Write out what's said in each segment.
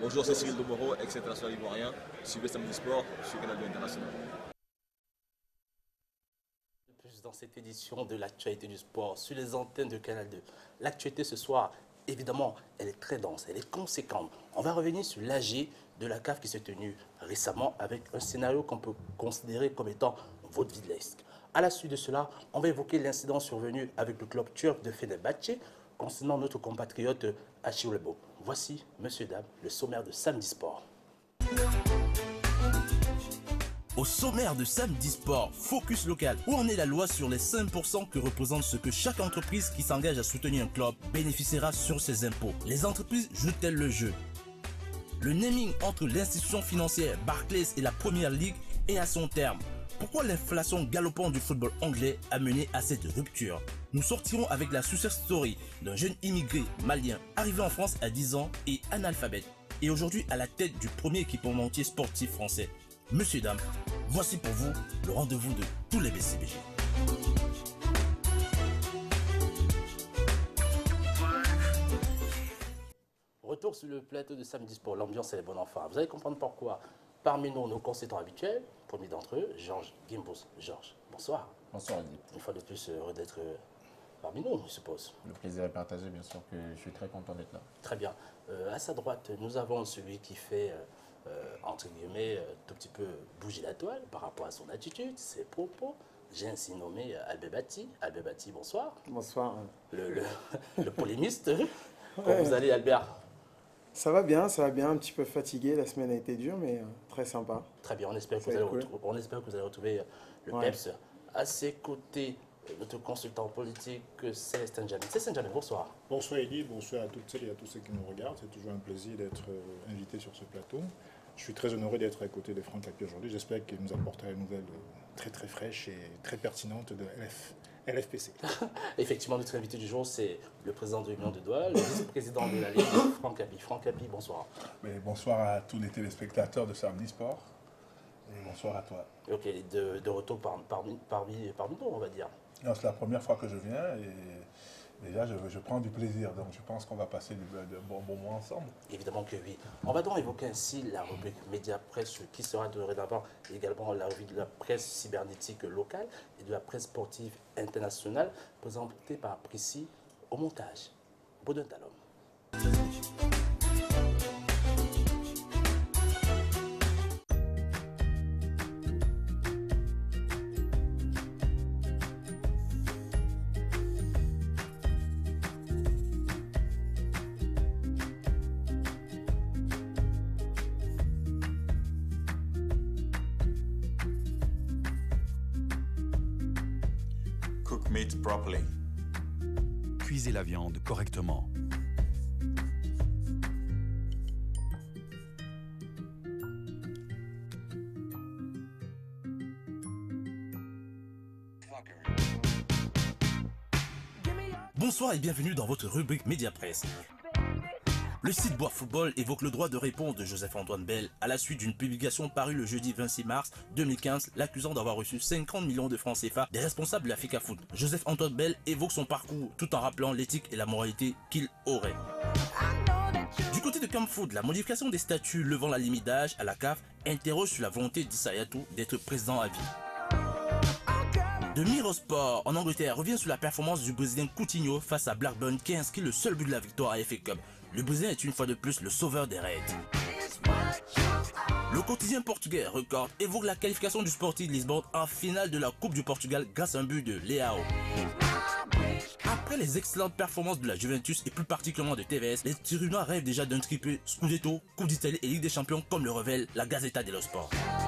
Bonjour, c'est Cyril Domoro, ex-international ivoirien. Suivez Samedi Sport sur Canal 2 International. Plus dans cette édition de l'actualité du sport sur les antennes de Canal 2. L'actualité ce soir, évidemment, elle est très dense, elle est conséquente. On va revenir sur l'AG de la CAF qui s'est tenue récemment avec un scénario qu'on peut considérer comme étant vaudevillesque. À la suite de cela, on va évoquer l'incident survenu avec le club turc de Fenerbahçe concernant notre compatriote Achillebo. Voici, messieurs, dames, le sommaire de Samedi Sport. Au sommaire de Samedi Sport, focus local. Où en est la loi sur les 5% que représente ce que chaque entreprise qui s'engage à soutenir un club bénéficiera sur ses impôts? Les entreprises jouent-elles le jeu? Le naming entre l'institution financière Barclays et la Première Ligue est à son terme. Pourquoi l'inflation galopante du football anglais a mené à cette rupture? Nous sortirons avec la success story d'un jeune immigré malien arrivé en France à 10 ans et analphabète, et aujourd'hui à la tête du premier équipementier sportif français. Messieurs, dames, voici pour vous le rendez-vous de tous les BCBG. Retour sur le plateau de Samedi Sport, l'ambiance est bon enfant. Vous allez comprendre pourquoi. Parmi nous, nos consultants habituels, premier d'entre eux, Georges Gimbos. Georges, bonsoir. Bonsoir Adib. Une fois de plus, heureux d'être parmi nous, je suppose. Le plaisir est partagé, bien sûr que je suis très content d'être là. Très bien. À sa droite, nous avons celui qui fait, entre guillemets, tout petit peu bouger la toile par rapport à son attitude, ses propos. J'ai ainsi nommé Albé Bati. Albé Bati, bonsoir. Bonsoir. Le polémiste. Comment vous allez, Albert? ça va bien, un petit peu fatigué, la semaine a été dure, mais très sympa. Très bien, on espère que vous allez retrouver le PEPS. À ses côtés, notre consultant politique, Célestin Djamil. Célestin Djamil, bonsoir. Bonsoir Eddy, bonsoir à toutes celles et à tous ceux qui nous regardent. C'est toujours un plaisir d'être invité sur ce plateau. Je suis très honoré d'être à côté de Franck Capi aujourd'hui. J'espère qu'il nous apportera une nouvelle très très fraîche et très pertinente de LFPC. Effectivement, notre invité du jour, c'est le président de l'Union de Douala, le vice-président de la Ligue, Franck Capi. Franck Capi, bonsoir. Mais bonsoir à tous les téléspectateurs de Samedi Sport. Et bonsoir à toi. Ok, de retour parmi nous, on va dire. C'est la première fois que je viens et déjà je prends du plaisir. Donc je pense qu'on va passer de bons moments ensemble. Évidemment que oui. On va donc évoquer ainsi la rubrique Média Presse qui sera dorénavant également la revue de la presse cybernétique locale et de la presse sportive internationale présentée par Prissy au montage. Baudin Talom. Cook meat properly. Cuisez la viande correctement. Bonsoir et bienvenue dans votre rubrique Média Presse. Le site Bois Football évoque le droit de réponse de Joseph-Antoine Bell à la suite d'une publication parue le jeudi 26 mars 2015 l'accusant d'avoir reçu 50 millions de francs CFA des responsables de la FICA Foot. Joseph-Antoine Bell évoque son parcours tout en rappelant l'éthique et la moralité qu'il aurait. Du côté de Camp Foot, la modification des statuts levant la limite d'âge à la CAF interroge sur la volonté d'Issa Hayatou d'être président à vie. De Mirosport en Angleterre revient sur la performance du Brésilien Coutinho face à Blackburn qui inscrit le seul but de la victoire à FA Cup. Le Brésilien est une fois de plus le sauveur des Reds. Le quotidien portugais Record évoque la qualification du Sporting Lisbonne en finale de la Coupe du Portugal grâce à un but de Leao. Après les excellentes performances de la Juventus et plus particulièrement de TVS, les Turinois rêvent déjà d'un triplé Scudetto, Coupe d'Italie et Ligue des Champions comme le révèle la Gazzetta dello Sport.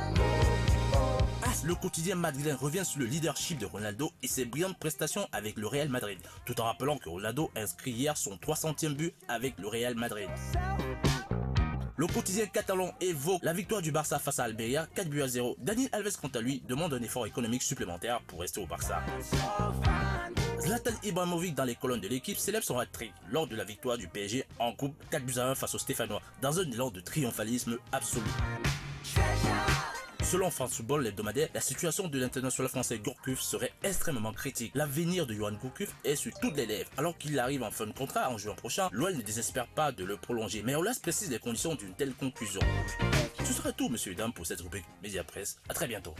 Le quotidien madrilène revient sur le leadership de Ronaldo et ses brillantes prestations avec le Real Madrid, tout en rappelant que Ronaldo inscrit hier son 300e but avec le Real Madrid. Le quotidien catalan évoque la victoire du Barça face à Almeria, 4 buts à 0. Dani Alves, quant à lui, demande un effort économique supplémentaire pour rester au Barça. Zlatan Ibrahimovic dans les colonnes de l'équipe célèbre son hat-trick lors de la victoire du PSG en coupe 4 buts à 1 face aux Stéphanois, dans un élan de triomphalisme absolu. Selon France Football, l'hebdomadaire, la situation de l'international français Gourcuff serait extrêmement critique. L'avenir de Yohan Gourcuff est sur toutes les lèvres. Alors qu'il arrive en fin de contrat en juin prochain, l'OL ne désespère pas de le prolonger. Mais Olas précise les conditions d'une telle conclusion. Ce sera tout, messieurs et dames, pour cette rubrique Média Presse. À très bientôt.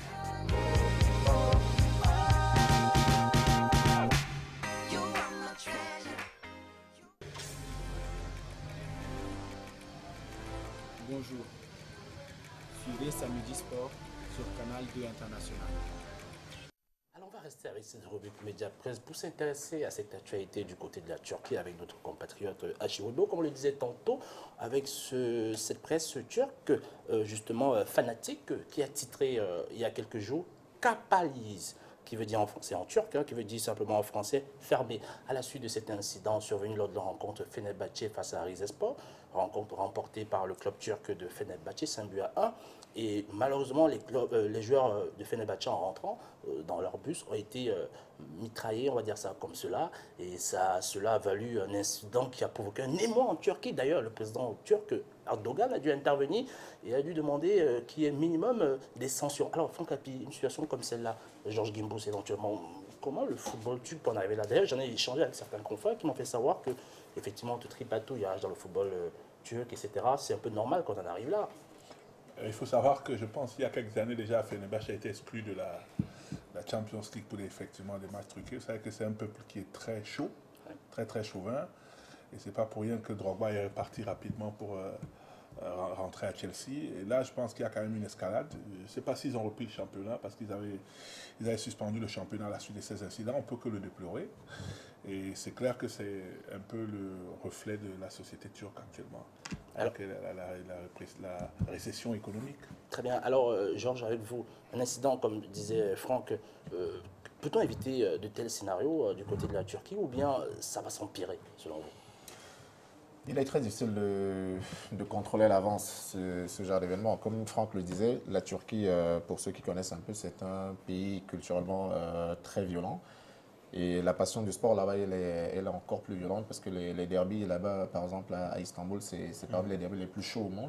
Bonjour. Suivez Samedi Sport sur Canal 2 International. Alors on va rester avec cette rubrique Média Presse pour s'intéresser à cette actualité du côté de la Turquie avec notre compatriote Achiwodo, comme on le disait tantôt, avec cette presse turque justement fanatique qui a titré il y a quelques jours Kapalis, qui veut dire en français, en turc, qui veut dire simplement en français fermé. À la suite de cet incident survenu lors de la rencontre Fenerbahçe face à Rizespor, rencontre remportée par le club turc de Fenerbahçe, 5-1. Et malheureusement, les joueurs de Fenerbahçe en rentrant dans leur bus ont été mitraillés, on va dire ça comme cela. Et cela a valu un incident qui a provoqué un émoi en Turquie. D'ailleurs, le président turc Erdogan a dû intervenir et a dû demander qu'il y ait minimum des sanctions. Alors, Franck Hapi, une situation comme celle-là, Georges Gimbous éventuellement, comment le football turc peut en arriver là? D'ailleurs, j'en ai échangé avec certains confrères qui m'ont fait savoir que, effectivement, tout tripatouillage dans le football turc, etc., c'est un peu normal quand on arrive là. Il faut savoir que je pense qu'il y a quelques années déjà, Fenerbahçe a été exclu de la Champions League pour effectivement des matchs truqués. Vous savez que c'est un peuple qui est très chaud, très chauvin. Et c'est pas pour rien que Drogba est reparti rapidement pour rentrer à Chelsea. Et là, je pense qu'il y a quand même une escalade. Je ne sais pas s'ils ont repris le championnat parce qu'ils avaient suspendu le championnat à la suite de ces incidents. On peut que le déplorer. Et c'est clair que c'est un peu le reflet de la société turque actuellement. Alors, la récession économique. Très bien. Alors, Georges, avec vous, un incident, comme disait Franck, peut-on éviter de tels scénarios du côté de la Turquie ou bien ça va s'empirer, selon vous? Il est très difficile de contrôler à l'avance ce genre d'événement. Comme Franck le disait, la Turquie, pour ceux qui connaissent un peu, c'est un pays culturellement très violent. Et la passion du sport là-bas, elle est encore plus violente parce que les derbies là-bas, par exemple à Istanbul, c'est parmi les derbies les plus chauds au monde.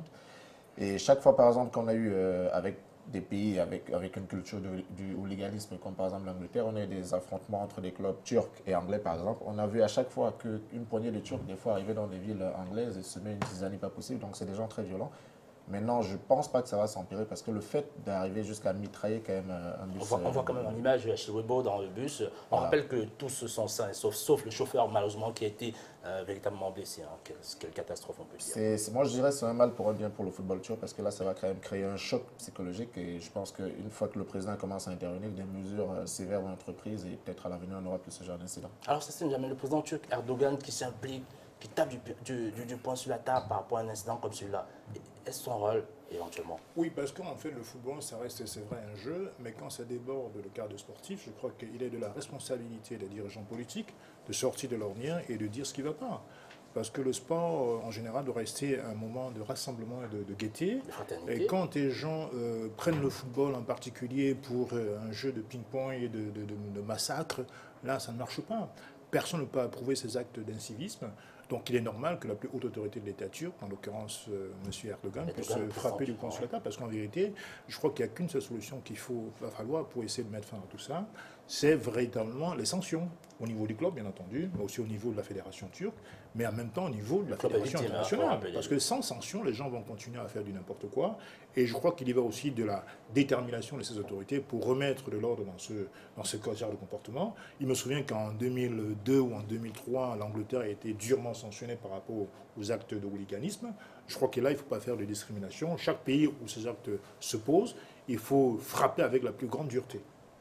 Et chaque fois, par exemple, qu'on a eu avec des pays avec une culture du hooliganisme, comme par exemple l'Angleterre, on a eu des affrontements entre des clubs turcs et anglais, par exemple. On a vu à chaque fois qu'une poignée de Turcs, des fois, arrivaient dans des villes anglaises et se met une zizanie pas possible. Donc, c'est des gens très violents. Maintenant, je ne pense pas que ça va s'empirer parce que le fait d'arriver jusqu'à mitrailler quand même un bus... On voit quand même en image de Achiwodo dans le bus. On rappelle que tous sont sains, sauf le chauffeur, malheureusement, qui a été véritablement blessé. Quelle catastrophe, on peut dire. Moi, je dirais que c'est un mal pour un bien pour le football turc parce que là, ça va quand même créer un choc psychologique. Et je pense qu'une fois que le président commence à intervenir, des mesures sévères vont être prises et peut-être à l'avenir, on n'aura plus ce genre d'incident. Alors, ça, c'est jamais le président turc Erdogan qui s'implique, qui tape du poing sur la table par rapport à un incident comme celui-là. Est-ce son rôle, éventuellement? Oui, parce qu'en fait, le football, ça reste, c'est vrai, un jeu, mais quand ça déborde le cadre sportif, je crois qu'il est de la responsabilité des dirigeants politiques de sortir de l'ornière et de dire ce qui ne va pas. Parce que le sport, en général, doit rester un moment de rassemblement et de gaieté. Et quand les gens prennent le football en particulier pour un jeu de ping-pong et de massacre, là, ça ne marche pas. Personne ne peut approuver ces actes d'incivisme. Donc il est normal que la plus haute autorité de l'État turc, en l'occurrence M. Erdogan, puisse frapper du poing sur la table. Parce qu'en vérité, je crois qu'il n'y a qu'une seule solution qu'il va falloir pour essayer de mettre fin à tout ça, c'est véritablement les sanctions. Au niveau du club, bien entendu, mais aussi au niveau de la fédération turque, mais en même temps au niveau de la fédération internationale. Parce que sans sanctions, les gens vont continuer à faire du n'importe quoi. Et je crois qu'il y va aussi de la détermination de ces autorités pour remettre de l'ordre dans ce genre de comportement. Il me souvient qu'en 2002 ou en 2003, l'Angleterre a été durement sanctionnée par rapport aux actes de hooliganisme. Je crois que là, il ne faut pas faire de discrimination. Chaque pays où ces actes se posent, il faut frapper avec la plus grande dureté.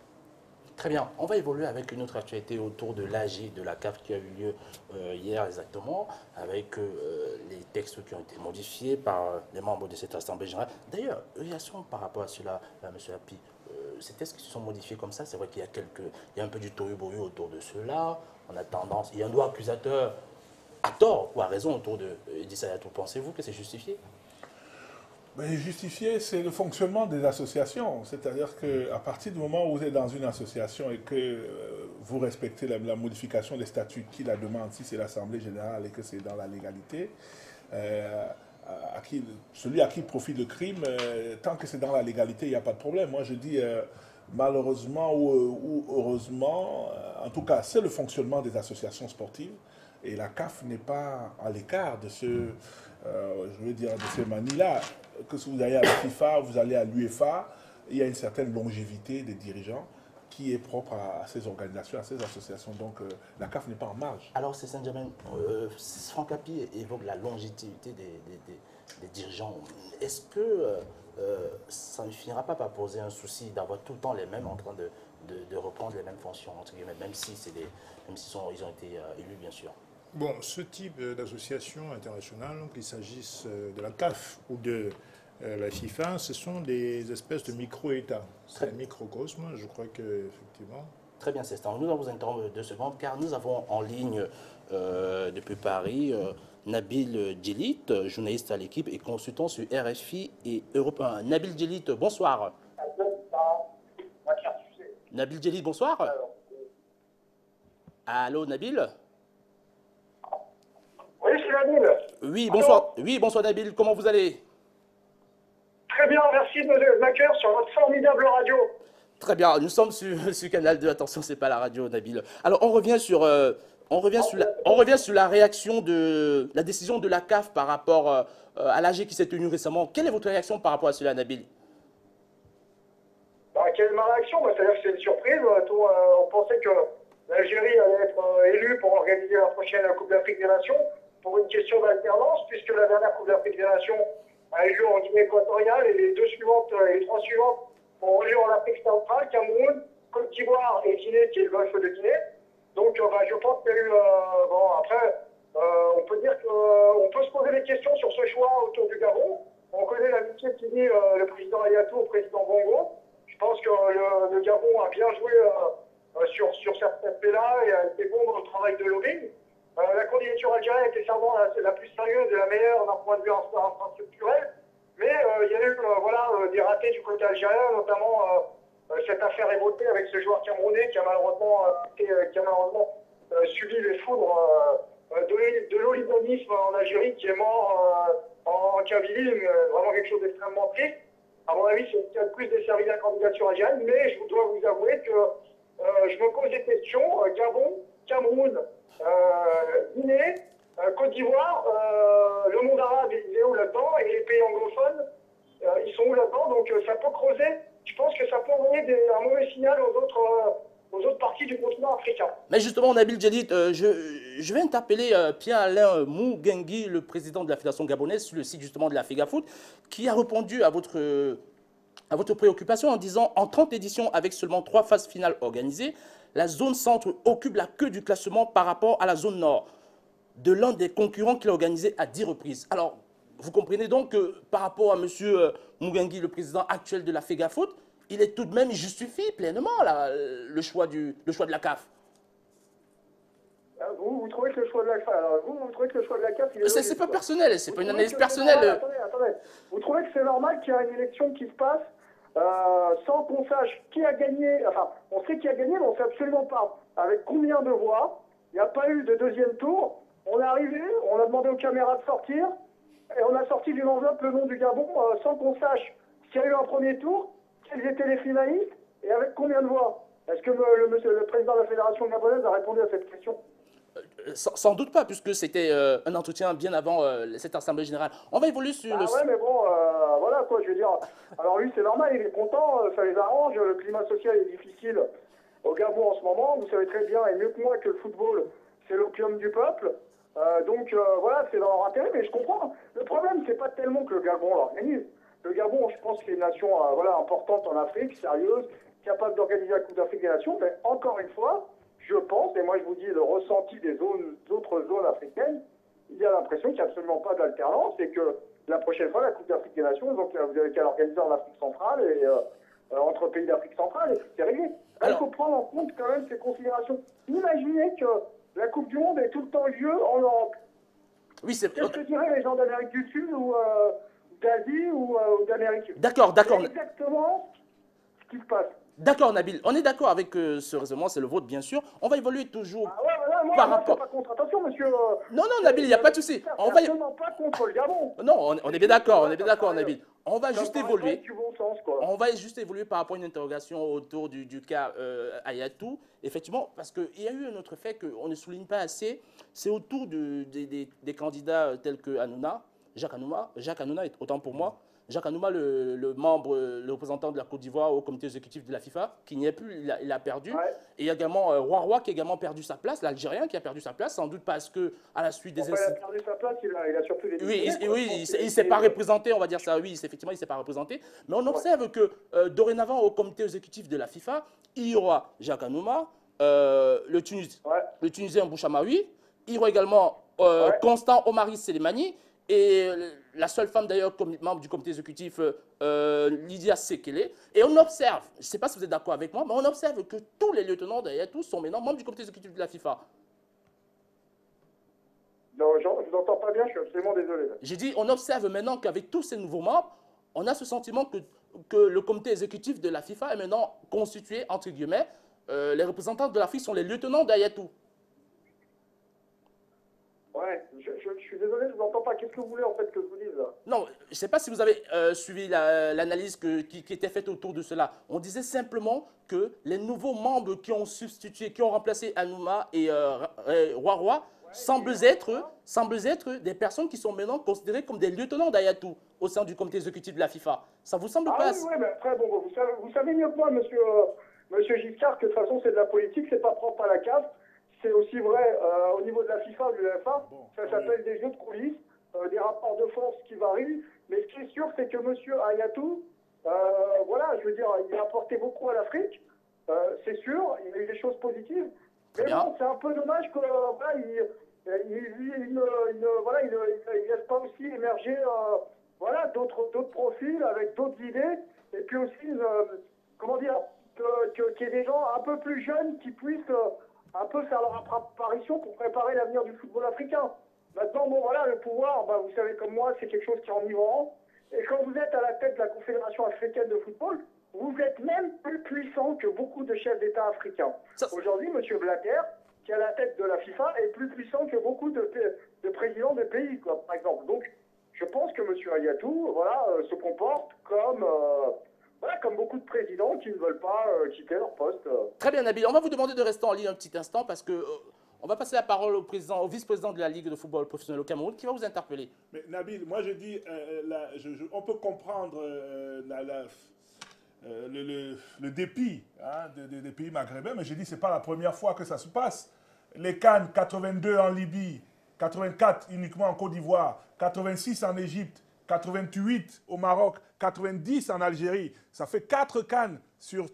Très bien. On va évoluer avec une autre actualité autour de l'AG, de la CAF qui a eu lieu hier exactement, avec les textes qui ont été modifiés par les membres de cette Assemblée générale. D'ailleurs, réaction par rapport à cela, M. Hapi, ces textes qui se sont modifiés comme ça, c'est vrai qu'il y a un peu du tohu-bohu autour de cela. On a tendance, il y a un doigt accusateur à tort ou à raison autour de Idrissa Yatou. Pensez-vous que c'est justifié? Mais justifié, c'est le fonctionnement des associations. C'est-à-dire qu'à partir du moment où vous êtes dans une association et que vous respectez la modification des statuts qui la demande, si c'est l'Assemblée générale et que c'est dans la légalité, celui à qui profite le crime, tant que c'est dans la légalité, il n'y a pas de problème. Moi, je dis malheureusement ou heureusement, en tout cas, c'est le fonctionnement des associations sportives. Et la CAF n'est pas à l'écart de je veux dire, de ces manies-là. Que si vous allez à la FIFA, vous allez à l'UEFA, il y a une certaine longévité des dirigeants qui est propre à ces organisations, à ces associations. Donc la CAF n'est pas en marge. Alors, c'est Saint-Germain, Franck Hapi évoque la longévité des dirigeants. Est-ce que ça ne finira pas par poser un souci d'avoir tout le temps les mêmes en train de reprendre les mêmes fonctions, entre guillemets, même si ils ont été élus, bien sûr? Bon, ce type d'association internationale, qu'il s'agisse de la CAF ou de la FIFA, ce sont des espèces de micro-États. C'est un microcosme, je crois qu'effectivement. Très bien, c'est ça. Nous allons vous interrompre 2 secondes, car nous avons en ligne depuis Paris Nabil Djelit, journaliste à l'équipe et consultant sur RFI et Europe 1. Nabil Djelit, bonsoir. Nabil Djelit, bonsoir. Allô, Nabil? Oui, c'est Nabil. Oui, bonsoir. Oui, bonsoir Nabil, comment vous allez? Très bien, merci de m'accueillir sur votre formidable radio. Très bien, nous sommes sur Canal 2, attention, c'est pas la radio, Nabil. Alors, on revient sur la réaction de la décision de la CAF par rapport à l'AG qui s'est tenue récemment. Quelle est votre réaction par rapport à cela, Nabil? Quelle est ma réaction? C'est-à-dire que c'est une surprise. On pensait que l'Algérie allait être élue pour organiser la prochaine Coupe d'Afrique des Nations pour une question d'alternance, puisque la dernière Coupe d'Afrique des Nations a eu lieu en Guinée équatoriale et les 3 suivantes ont eu lieu en Afrique centrale, Cameroun, Côte d'Ivoire et Guinée, qui est le golfe de Guinée. Donc je pense qu'il y a eu... après, on peut dire qu'on peut se poser des questions sur ce choix autour du Gabon. On connaît l'amitié qui lie le président Ayatou au président Bongo. Je pense que le Gabon a bien joué sur cet aspect-là et a été bon dans le travail de lobbying. La candidature algérienne était sûrement la plus sérieuse et la meilleure d'un point de vue infrastructurel. Mais il y a eu des ratés du côté algérien, notamment cette affaire évoquée avec ce joueur camerounais qui a malheureusement subi les foudres de l'oliganisme en Algérie, qui est mort en Kabylie, vraiment quelque chose d'extrêmement triste. À mon avis, c'est ce qui a le plus desservi la candidature algérienne, mais je dois vous avouer que je me pose des questions. Gabon, Cameroun, Guinée, Côte d'Ivoire, le monde arabe, il est où là-dedans? Et les pays anglophones, ils sont où là-dedans? Donc ça peut creuser. Je pense que ça peut envoyer un mauvais signal aux autres parties du continent africain. Mais justement, Nabil Djelit, je vais interpeller Pierre-Alain Mougengi, le président de la Fédération gabonaise, sur le site justement de la FEGAFOOT, qui a répondu à votre préoccupation en disant « En 30 éditions, avec seulement 3 phases finales organisées, la zone centre occupe la queue du classement par rapport à la zone nord de l'un des concurrents qu'il a organisé à 10 reprises. » Alors, vous comprenez donc que par rapport à M. Mougengi, le président actuel de la FEGAFOOT, il est tout de même justifié pleinement le choix de la CAF. Vous trouvez que le choix de la CAF, vous trouvez que le choix de la CAF, c'est pas personnel, c'est pas une analyse personnelle. Attendez. Vous trouvez que c'est normal qu'il y ait une élection qui se passe sans qu'on sache qui a gagné? Enfin, on sait qui a gagné, mais on ne sait absolument pas avec combien de voix. Il n'y a pas eu de deuxième tour. On est arrivé, on a demandé aux caméras de sortir, et on a sorti d'une enveloppe le nom du Gabon sans qu'on sache s'il y a eu un premier tour, quels étaient les finalistes et avec combien de voix. Est-ce que le président de la Fédération gabonaise a répondu à cette question? Sans doute pas, puisque c'était un entretien bien avant cette Assemblée Générale. On va évoluer sur ouais, mais bon, voilà quoi, je veux dire. Alors lui, c'est normal, il est content, ça les arrange, le climat social est difficile au Gabon en ce moment. Vous savez très bien, et mieux que moi, que le football, c'est l'opium du peuple. Donc voilà, c'est dans leur intérêt, mais je comprends. Le problème, c'est pas tellement que le Gabon l'organise. Le Gabon, je pense, c'est une nation importante en Afrique, sérieuse, capable d'organiser la Coupe d'Afrique des Nations, mais encore une fois, je pense, et moi je vous dis le ressenti des autres zones africaines, il y a l'impression qu'il n'y a absolument pas d'alternance et que la prochaine fois, la Coupe d'Afrique des Nations, donc vous avez qu'à l'organiser en Afrique centrale et entre pays d'Afrique centrale et c'est réglé. Il faut prendre en compte quand même ces considérations. Imaginez que la Coupe du Monde ait tout le temps lieu en Europe. Oui, c'est... Qu'est-ce que diraient les gens d'Amérique du Sud ou d'Asie ou d'Amérique? D'accord. C'est exactement ce qui se passe. D'accord, Nabil. On est d'accord avec ce raisonnement, c'est le vôtre, bien sûr. On va évoluer toujours. Ah ouais, voilà, par rapport... pas contre. Attention, monsieur. Non, Nabil, il n'y a pas de souci. On va... pas contre le Gabon. Non, on est bien d'accord, Nabil. On va juste évoluer. Bon sens, quoi. On va juste évoluer par rapport à une interrogation autour du cas Hayatou. Effectivement, parce qu'il y a eu un autre fait qu'on ne souligne pas assez, c'est autour des candidats tels que Jacques Hanouna, autant pour moi. Jacques Hanouna, le membre, le représentant de la Côte d'Ivoire au comité exécutif de la FIFA, qui n'y est plus, il a perdu. Ouais. Et il y a également Roy qui a également perdu sa place, l'Algérien qui a perdu sa place, sans doute parce que à la suite des incidents... Il a perdu sa place, il a surtout les... Oui, il ne s'est pas représenté, on va dire ça, oui, effectivement, il ne s'est pas représenté. Mais on observe que dorénavant, au comité exécutif de la FIFA, il y aura Jacques Hanouna, le Tunisien Bouchamaoui, il y aura également Constant Omari Selemani, et la seule femme d'ailleurs comme membre du comité exécutif, Lydia Sekele. Et on observe, je ne sais pas si vous êtes d'accord avec moi, mais on observe que tous les lieutenants d'Hayatou sont maintenant membres du comité exécutif de la FIFA. Non, je ne vous entends pas bien, je suis absolument désolé. J'ai dit, on observe maintenant qu'avec tous ces nouveaux membres, on a ce sentiment que le comité exécutif de la FIFA est maintenant constitué, entre guillemets, les représentants de l'Afrique sont les lieutenants d'Hayatou. Ouais, je suis désolé, je ne vous entends pas. Qu'est-ce que vous voulez en fait que je vous dise là? Non, je ne sais pas si vous avez suivi l'analyse qui était faite autour de cela. On disait simplement que les nouveaux membres qui ont substitué, qui ont remplacé Hanouna et Roy semblent être des personnes qui sont maintenant considérées comme des lieutenants d'Hayatou au sein du comité exécutif de la FIFA. Ça vous semble pas... Oui, mais après, bon, vous savez mieux que moi, monsieur Giscard, que de toute façon c'est de la politique, c'est pas propre à la CAF. C'est aussi vrai au niveau de la FIFA, de l'UEFA, ça s'appelle des jeux de coulisses, des rapports de force qui varient. Mais ce qui est sûr, c'est que M. Hayatou, voilà, je veux dire, il a apporté beaucoup à l'Afrique, c'est sûr, il y a eu des choses positives. Mais bon, c'est un peu dommage que il laisse pas aussi émerger voilà, d'autres profils avec d'autres idées, et puis aussi, comment dire, qu'il y ait des gens un peu plus jeunes qui puissent... un peu faire leur apparition pour préparer l'avenir du football africain. Maintenant, bon voilà, le pouvoir, bah, vous savez comme moi, c'est quelque chose qui est enivrant. Et quand vous êtes à la tête de la Confédération africaine de football, vous êtes même plus puissant que beaucoup de chefs d'État africains. Aujourd'hui, M. Blatter, qui est à la tête de la FIFA, est plus puissant que beaucoup de présidents de pays, quoi, par exemple. Donc, je pense que M. Hayatou, voilà, se comporte comme... voilà, comme beaucoup de présidents qui ne veulent pas quitter leur poste. Très bien, Nabil. On va vous demander de rester en ligne un petit instant parce que on va passer la parole au vice-président de la Ligue de football professionnel au Cameroun qui va vous interpeller. Mais Nabil, moi je dis, on peut comprendre le dépit des pays maghrébins, mais je dis que ce n'est pas la première fois que ça se passe. Les CAN 82 en Libye, 84 uniquement en Côte d'Ivoire, 86 en Égypte, 88 au Maroc, 90 en Algérie. Ça fait 4 CAN sur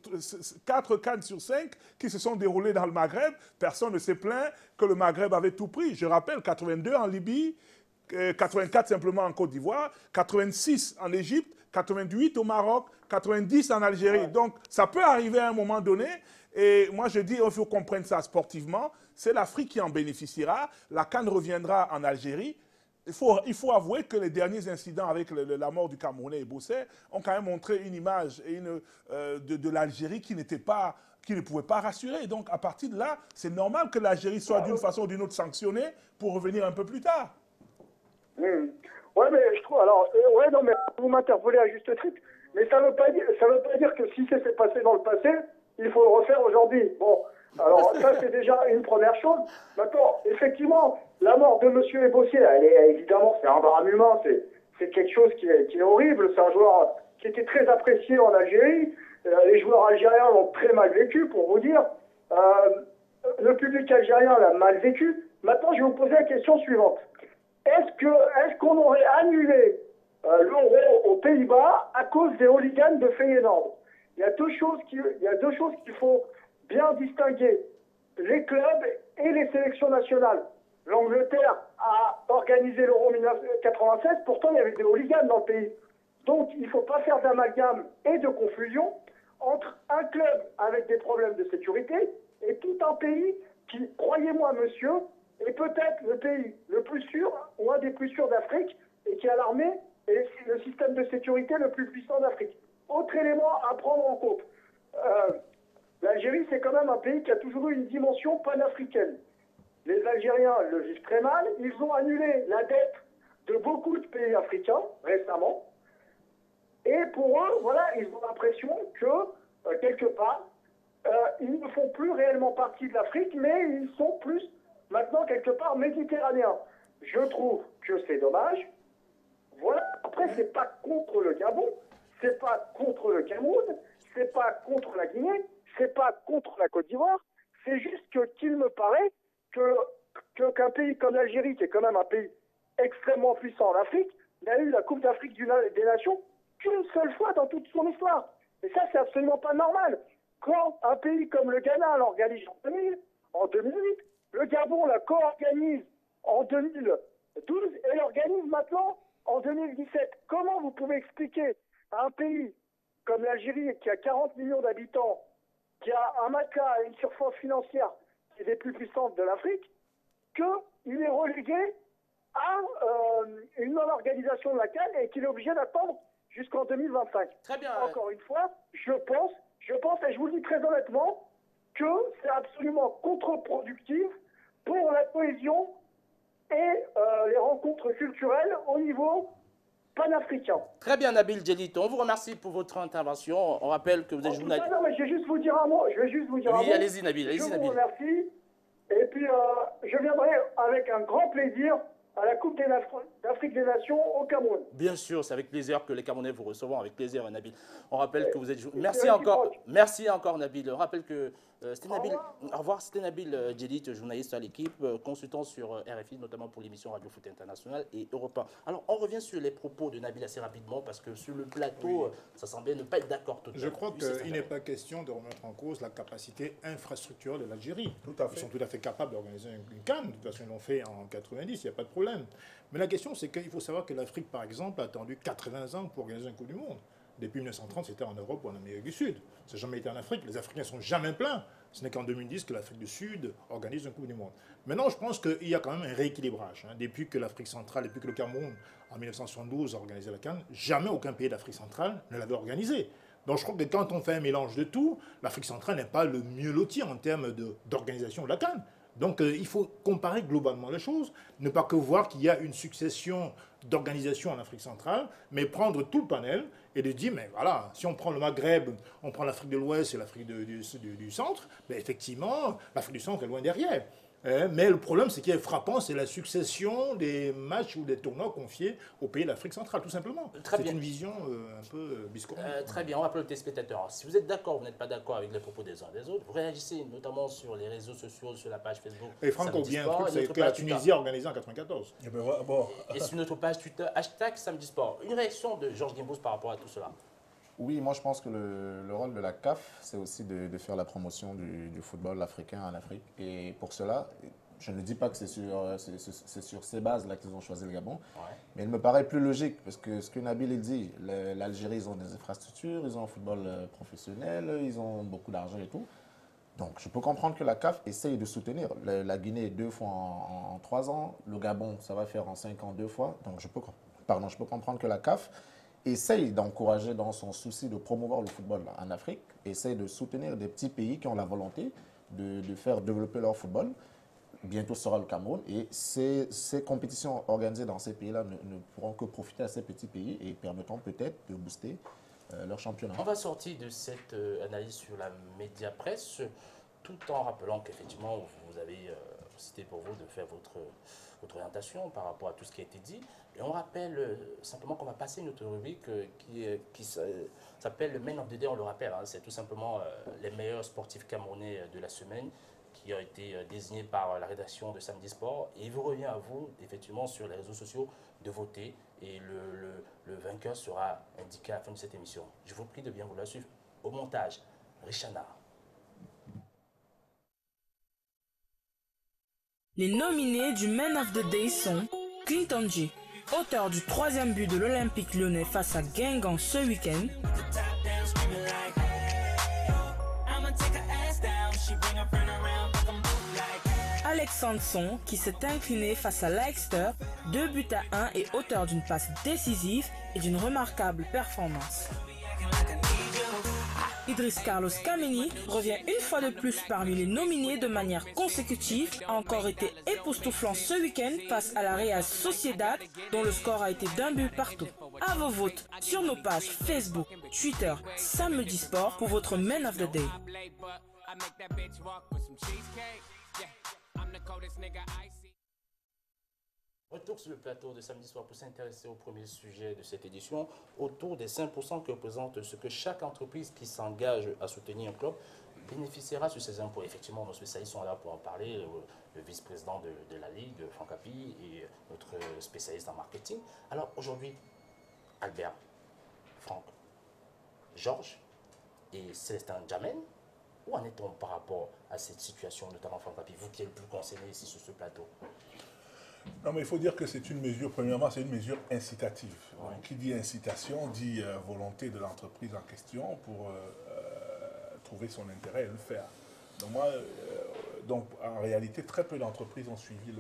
5 qui se sont déroulés dans le Maghreb. Personne ne s'est plaint que le Maghreb avait tout pris. Je rappelle, 82 en Libye, 84 simplement en Côte d'Ivoire, 86 en Égypte, 88 au Maroc, 90 en Algérie. Donc, ça peut arriver à un moment donné. Et moi, je dis, il faut qu'on prenne ça sportivement. C'est l'Afrique qui en bénéficiera. La CAN reviendra en Algérie. Il faut avouer que les derniers incidents avec la mort du Camerounais et Bosset ont quand même montré une image de l'Algérie qui ne pouvait pas rassurer. Donc, à partir de là, c'est normal que l'Algérie soit d'une façon ou d'une autre sanctionnée pour revenir un peu plus tard. Ouais, mais je trouve... Alors, ouais, non, mais vous m'interpellez à juste titre. Mais ça veut pas dire que si c'est passé dans le passé, il faut le refaire aujourd'hui. Bon, alors ça, c'est déjà une première chose. Maintenant, effectivement... La mort de M. Ebossier, évidemment, c'est un drame humain, c'est quelque chose qui est horrible. C'est un joueur qui était très apprécié en Algérie. Les joueurs algériens l'ont très mal vécu, pour vous dire. Le public algérien l'a mal vécu. Maintenant, je vais vous poser la question suivante. Est-ce qu'on aurait annulé l'Euro aux Pays-Bas à cause des hooligans de Feyenoord? Il y a deux choses qu'il faut bien distinguer. Les clubs et les sélections nationales. L'Angleterre a organisé l'Euro 1996, pourtant il y avait des hooligans dans le pays. Donc il ne faut pas faire d'amalgame et de confusion entre un club avec des problèmes de sécurité et tout un pays qui, croyez-moi monsieur, est peut-être le pays le plus sûr ou un des plus sûrs d'Afrique et qui a l'armée et le système de sécurité le plus puissant d'Afrique. Autre élément à prendre en compte. L'Algérie, c'est quand même un pays qui a toujours eu une dimension panafricaine. Les Algériens le vivent très mal. Ils ont annulé la dette de beaucoup de pays africains récemment. Et pour eux, voilà, ils ont l'impression que, quelque part, ils ne font plus réellement partie de l'Afrique, mais ils sont plus, maintenant, quelque part, méditerranéens. Je trouve que c'est dommage. Voilà. Après, c'est pas contre le Gabon, c'est pas contre le Cameroun, c'est pas contre la Guinée, c'est pas contre la Côte d'Ivoire. C'est juste qu'il me paraît qu'un pays comme l'Algérie, qui est quand même un pays extrêmement puissant en Afrique, n'a eu la Coupe d'Afrique des Nations qu'une seule fois dans toute son histoire. Et ça, c'est absolument pas normal. Quand un pays comme le Ghana l'organise en 2008, le Gabon la co-organise en 2012 et l'organise maintenant en 2017. Comment vous pouvez expliquer à un pays comme l'Algérie, qui a 40 millions d'habitants, qui a un matelas et une surface financière qui est des plus puissantes de l'Afrique, qu'il est relégué à une non-organisation de la CAN et qu'il est obligé d'attendre jusqu'en 2025. Très bien. Encore une fois, je pense, et je vous le dis très honnêtement, que c'est absolument contre-productif pour la cohésion et les rencontres culturelles au niveau panafricain. Très bien, Nabil Djelit. On vous remercie pour votre intervention. On rappelle que vous êtes journaliste. Non, mais je vais juste vous dire un mot. Oui, allez-y, Nabil. Je vous remercie. Et puis, je viendrai avec un grand plaisir à la Coupe d'Afrique des Nations au Cameroun. Bien sûr, c'est avec plaisir que les Camerounais vous recevront, avec plaisir, Nabil. On rappelle que vous êtes... Merci encore, Nabil. On rappelle que c'était Nabil... Au revoir, c'était Nabil Djelit, journaliste à l'équipe, consultant sur RFI, notamment pour l'émission Radio Foot International et Europe 1. Alors, on revient sur les propos de Nabil assez rapidement, parce que sur le plateau, ça semblait ne pas être d'accord totalement. Je crois qu'il n'est pas question de remettre en cause la capacité infrastructurelle de l'Algérie. Ils sont tout à fait capables d'organiser une CAN. De toute façon, ils l'ont fait en 90, il n'y a pas de problème. Mais la question, c'est qu'il faut savoir que l'Afrique, par exemple, a attendu 80 ans pour organiser une Coupe du Monde. Depuis 1930, c'était en Europe ou en Amérique du Sud. Ça n'a jamais été en Afrique. Les Africains ne sont jamais pleins. Ce n'est qu'en 2010 que l'Afrique du Sud organise une Coupe du Monde. Maintenant, je pense qu'il y a quand même un rééquilibrage. Depuis que l'Afrique centrale, depuis que le Cameroun, en 1972, a organisé la CAN, jamais aucun pays d'Afrique centrale ne l'avait organisé. Donc je crois que quand on fait un mélange de tout, l'Afrique centrale n'est pas le mieux loti en termes d'organisation de la CAN. Donc il faut comparer globalement les choses, ne pas que voir qu'il y a une succession d'organisations en Afrique centrale, mais prendre tout le panel et de dire, mais voilà, si on prend le Maghreb, on prend l'Afrique de l'Ouest et l'Afrique du Centre, ben effectivement, l'Afrique du Centre est loin derrière. Mais le problème, c'est qu'il est frappant, c'est la succession des matchs ou des tournois confiés aux pays d'Afrique centrale, tout simplement. C'est une vision un peu biscornue. Très bien, on rappelle aux téléspectateurs. Si vous êtes d'accord ou vous n'êtes pas d'accord avec les propos des uns et des autres, vous réagissez notamment sur les réseaux sociaux, sur la page Facebook. Et Franck, il y a un truc, c'est que la Tunisie a organisé en 1994. Et sur notre page Twitter, #SamediSport. Une réaction de Georges Guimbous par rapport à tout cela? Oui, moi je pense que le rôle de la CAF, c'est aussi de faire la promotion du football africain en Afrique. Et pour cela, je ne dis pas que c'est sur ces bases-là qu'ils ont choisi le Gabon, mais il me paraît plus logique, parce que ce que Nabil dit, l'Algérie, ils ont des infrastructures, ils ont un football professionnel, ils ont beaucoup d'argent et tout. Donc je peux comprendre que la CAF essaye de soutenir. La Guinée 2 fois en 3 ans, le Gabon, ça va faire en 5 ans 2 fois. Donc je peux comprendre que la CAF essaye d'encourager dans son souci de promouvoir le football en Afrique, essaye de soutenir des petits pays qui ont la volonté de faire développer leur football. Bientôt sera le Cameroun et ces compétitions organisées dans ces pays-là ne pourront que profiter à ces petits pays et permettront peut-être de booster leur championnat. On va sortir de cette analyse sur la média-presse tout en rappelant qu'effectivement vous avez cité pour vous de faire votre orientation par rapport à tout ce qui a été dit. Et on rappelle simplement qu'on va passer une autre rubrique qui s'appelle le Man of the Day, on le rappelle. C'est tout simplement les meilleurs sportifs camerounais de la semaine qui ont été désignés par la rédaction de Samedi Sport. Et il vous revient à vous, effectivement, sur les réseaux sociaux, de voter. Et le vainqueur sera indiqué à la fin de cette émission. Je vous prie de bien vouloir suivre. Au montage, Richana. Les nominés du Man of the Day sont Clinton G, auteur du 3e but de l'Olympique lyonnais face à Guingamp ce week-end. Alexandre Son, qui s'est incliné face à Leicester, 2-1 et auteur d'une passe décisive et d'une remarquable performance. Idriss Carlos Kameni revient une fois de plus parmi les nominés de manière consécutive, a encore été époustouflant ce week-end face à la Real Sociedad, dont le score a été d'1 but partout. À vos votes sur nos pages Facebook, Twitter, Samedi Sport pour votre Man of the Day. Retour sur le plateau de Samedi Soir pour s'intéresser au premier sujet de cette édition, autour des 5% que représente ce que chaque entreprise qui s'engage à soutenir un club bénéficiera sur ces impôts. Effectivement, nos spécialistes sont là pour en parler, le vice-président de la Ligue, Franck Api, et notre spécialiste en marketing. Alors aujourd'hui, Albert, Franck, Georges et Célestin Djamène, où en est-on par rapport à cette situation, notamment Franck Api, vous qui êtes le plus concerné ici sur ce plateau? Non, mais il faut dire que c'est une mesure, premièrement, c'est une mesure incitative. Ouais. Qui dit incitation dit volonté de l'entreprise en question pour trouver son intérêt et le faire. Donc, moi, donc en réalité, très peu d'entreprises ont suivi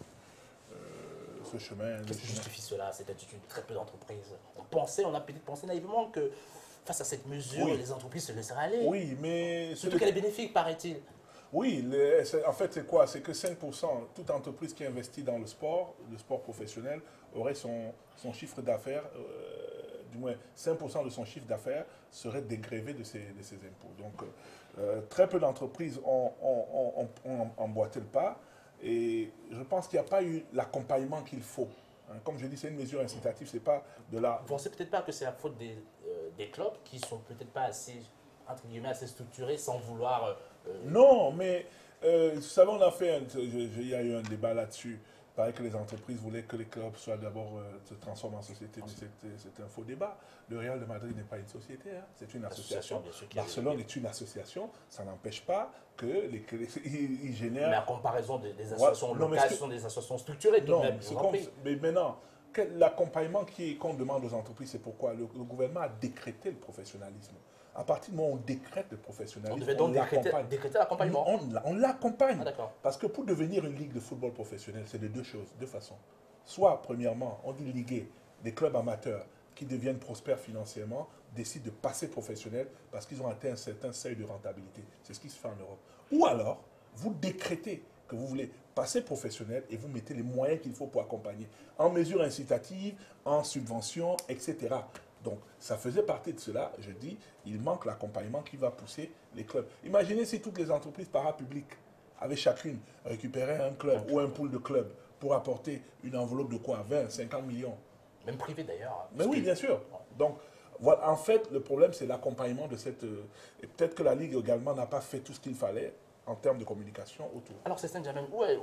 ce chemin. Qu'est-ce qui justifie cela, cette attitude? Très peu d'entreprises. On a peut-être pensé naïvement que face à cette mesure, les entreprises se laisseraient aller. Oui, mais... Surtout qu'elle est bénéfique, paraît-il. Oui, en fait, c'est quoi? C'est que 5%, toute entreprise qui investit dans le sport professionnel, aurait son chiffre d'affaires, du moins 5% de son chiffre d'affaires serait dégrévé de ces impôts. Donc, très peu d'entreprises ont emboîté le pas et je pense qu'il n'y a pas eu l'accompagnement qu'il faut. Comme je dis, c'est une mesure incitative, c'est pas de la... Vous pensez peut-être pas que c'est la faute des clubs qui sont peut-être pas assez, entre guillemets, assez structurés sans vouloir... Non, mais vous savez, il y a eu un débat là-dessus. Il paraît que les entreprises voulaient que les clubs soient d'abord se transforment en société, mais c'est un faux débat. Le Real de Madrid n'est pas une société, hein. C'est une association. Barcelone est une association, ça n'empêche pas que ils génèrent... Mais à comparaison des associations locales, ce sont des associations structurées tout de même. Mais maintenant, l'accompagnement qu'on demande aux entreprises, c'est pourquoi le gouvernement a décrété le professionnalisme. À partir du moment où on décrète le professionnalisme, on devait donc décréter l'accompagnement. On l'accompagne. Ah, parce que pour devenir une ligue de football professionnel, c'est de deux façons. Soit, premièrement, on dit liguer des clubs amateurs qui deviennent prospères financièrement, décident de passer professionnels parce qu'ils ont atteint un certain seuil de rentabilité. C'est ce qui se fait en Europe. Ou alors, vous décrétez que vous voulez passer professionnel et vous mettez les moyens qu'il faut pour accompagner, en mesures incitatives, en subventions, etc. Donc, ça faisait partie de cela. Je dis, il manque l'accompagnement qui va pousser les clubs. Imaginez si toutes les entreprises parapubliques avaient chacune récupéré un club ou un pool de clubs pour apporter une enveloppe de quoi? 20, 50 millions. Même privé d'ailleurs. Mais oui, bien sûr. Donc, voilà, en fait, le problème, c'est l'accompagnement de cette... Et peut-être que la Ligue également n'a pas fait tout ce qu'il fallait en termes de communication autour. Alors, c'est Saint-Germain, où est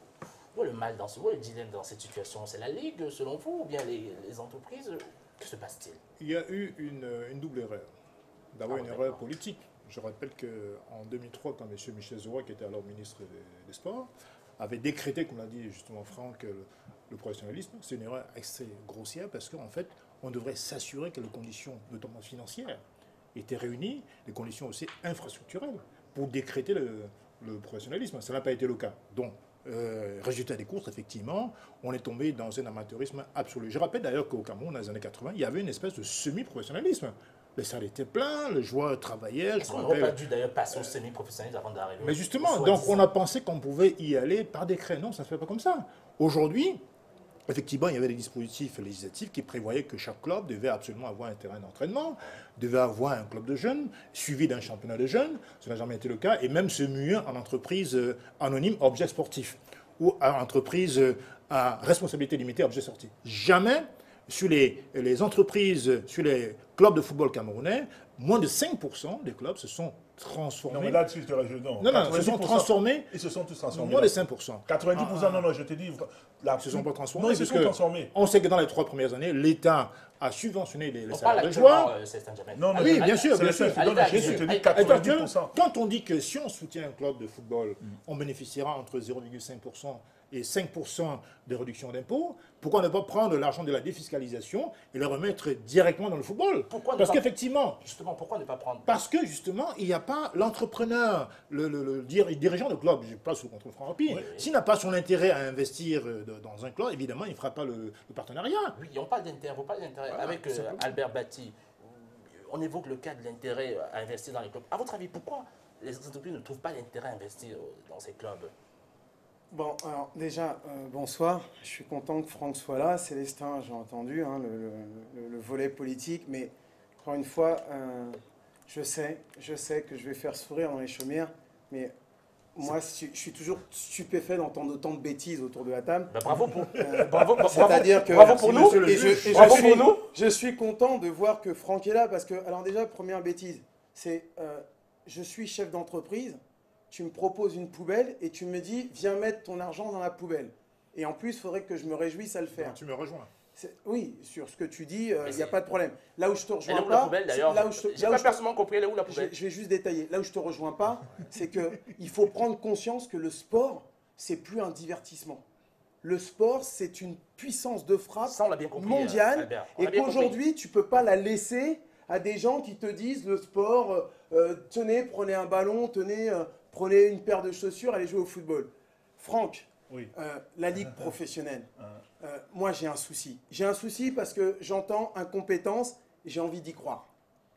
le mal où est le dilemme dans cette situation? C'est la Ligue, selon vous, ou bien les entreprises? Que se passe-t-il? Il y a eu une double erreur. D'abord, une erreur politique. Je rappelle qu'en 2003, quand M. Michel Zoura, qui était alors ministre des Sports, avait décrété, comme l'a dit justement Franck, le professionnalisme, c'est une erreur assez grossière parce qu'en fait, on devrait s'assurer que les conditions, notamment financières, étaient réunies, les conditions aussi infrastructurelles, pour décréter le professionnalisme. Ça n'a pas été le cas. Donc, résultat des courses, effectivement, on est tombé dans un amateurisme absolu. Je rappelle d'ailleurs qu'au Cameroun, dans les années 80, il y avait une espèce de semi-professionnalisme. Les salles étaient pleins, les joueurs travaillaient. On n'aurait pas dû d'ailleurs passer au semi-professionnalisme avant d'arriver. Mais justement, donc on a pensé qu'on pouvait y aller par décret. Non, ça ne se fait pas comme ça. Aujourd'hui, effectivement, il y avait des dispositifs législatifs qui prévoyaient que chaque club devait absolument avoir un terrain d'entraînement, devait avoir un club de jeunes, suivi d'un championnat de jeunes. Ça n'a jamais été le cas. Et même se muer en entreprise anonyme objet sportif ou en entreprise à responsabilité limitée objet sportif. Jamais sur les entreprises, sur les clubs de football camerounais, moins de 5% des clubs se sont transformés. Non, mais là-dessus, je te rajoute, non. Non, se sont transformés. Ils se sont tous transformés. Moins de 5%. 90%, non, je te dis. Ils ne se sont pas transformés. Non, ils se sont transformés. On sait que dans les 3 premières années, l'État a subventionné les salaires des joueurs. Oui, bien sûr. Je te dis 90%. Quand on dit que si on soutient un club de football, on bénéficiera entre 0,5% et 5% de réduction d'impôts, pourquoi ne pas prendre l'argent de la défiscalisation et le remettre directement dans le football? Parce qu'effectivement... Justement, pourquoi ne pas prendre? Parce que justement, il n'y a pas l'entrepreneur, le dirigeant de club, je ne pas sous contrôle Franck Api, s'il n'a pas son intérêt à investir dans un club, évidemment, il ne fera pas le partenariat. Oui, on parle d'intérêt, Avec Albert Bati, on évoque le cas de l'intérêt à investir dans les clubs. À votre avis, pourquoi les entreprises ne trouvent pas l'intérêt à investir dans ces clubs? Bon, alors déjà, bonsoir. Je suis content que Franck soit là. Célestin, j'ai entendu, hein, le volet politique. Mais encore une fois, je sais que je vais faire sourire dans les chaumières. Mais moi, je suis toujours stupéfait d'entendre autant de bêtises autour de la table. Bah, bravo pour, c'est-à-dire que bravo pour nous. Je suis content de voir que Franck est là. Parce que, alors déjà, première bêtise, c'est je suis chef d'entreprise. Tu me proposes une poubelle et tu me dis, viens mettre ton argent dans la poubelle. Et en plus, il faudrait que je me réjouisse à le faire. Non, tu me rejoins. Oui, sur ce que tu dis, il n'y a pas de problème. Là où je te rejoins pas, la poubelle d'ailleurs. J'ai pas personnellement compris, elle est où la poubelle? Je vais juste détailler. Là où je te rejoins pas, c'est qu'il faut prendre conscience que le sport, c'est plus un divertissement. Le sport, c'est une puissance de frappe mondiale, Albert, et qu'aujourd'hui, tu peux pas la laisser à des gens qui te disent le sport, tenez, prenez un ballon, tenez, prenez une paire de chaussures, allez jouer au football. Franck, oui. La ligue professionnelle, moi j'ai un souci. J'ai un souci parce que j'entends incompétence, j'ai envie d'y croire.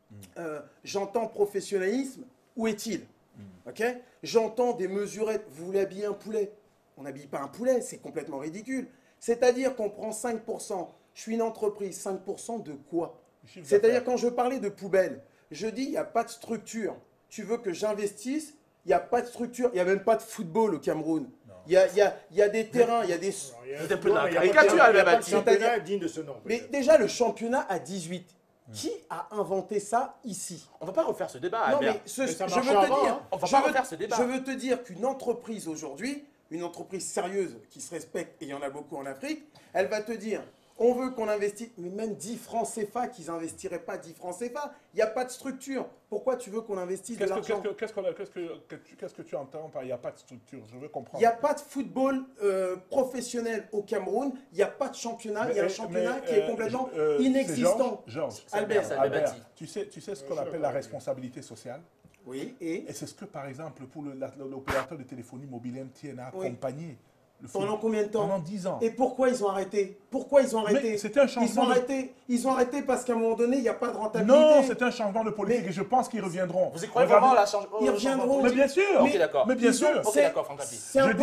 J'entends professionnalisme, où est-il? Okay, j'entends des mesurettes, vous voulez habiller un poulet? On n'habille pas un poulet, c'est complètement ridicule. C'est-à-dire qu'on prend 5%, je suis une entreprise, 5% de quoi? C'est-à-dire quand je parlais de poubelle, je dis il n'y a pas de structure. Tu veux que j'investisse? Il n'y a pas de structure, il n'y a même pas de football au Cameroun. Il y a des terrains, il y a des... C'est un peu la caricature, Albert. Championnat digne de ce nom. Mais déjà, le championnat à 18. Qui a inventé ça ici? On ne va pas refaire ce débat, Non, Albert. mais je veux te dire, on va pas refaire ce débat. Je veux te dire qu'une entreprise aujourd'hui, une entreprise sérieuse qui se respecte, et il y en a beaucoup en Afrique, elle va te dire, on veut qu'on investisse, mais même 10 francs CFA, qu'ils n'investiraient pas 10 francs CFA, il n'y a pas de structure. Pourquoi tu veux qu'on investisse de l'argent? Qu'est-ce que tu entends par il n'y a pas de structure? Je veux comprendre. Il n'y a pas de football professionnel au Cameroun, il n'y a pas de championnat, il y a un championnat qui est complètement inexistant. Georges, Albert, tu sais ce qu'on appelle la responsabilité sociale? Oui, et c'est ce que, par exemple, pour l'opérateur de téléphonie mobile MTN a accompagné. Pendant combien de temps? Pendant 10 ans. Et pourquoi ils ont arrêté? Pourquoi ils ont arrêté? C'était un changement. Ils ont arrêté parce qu'à un moment donné, il n'y a pas de rentabilité. Non, c'est un changement de politique et je pense qu'ils reviendront. Vous y croyez vraiment à la changement? Ils reviendront. Mais bien sûr. Ok, d'accord. Mais bien sûr. C'est un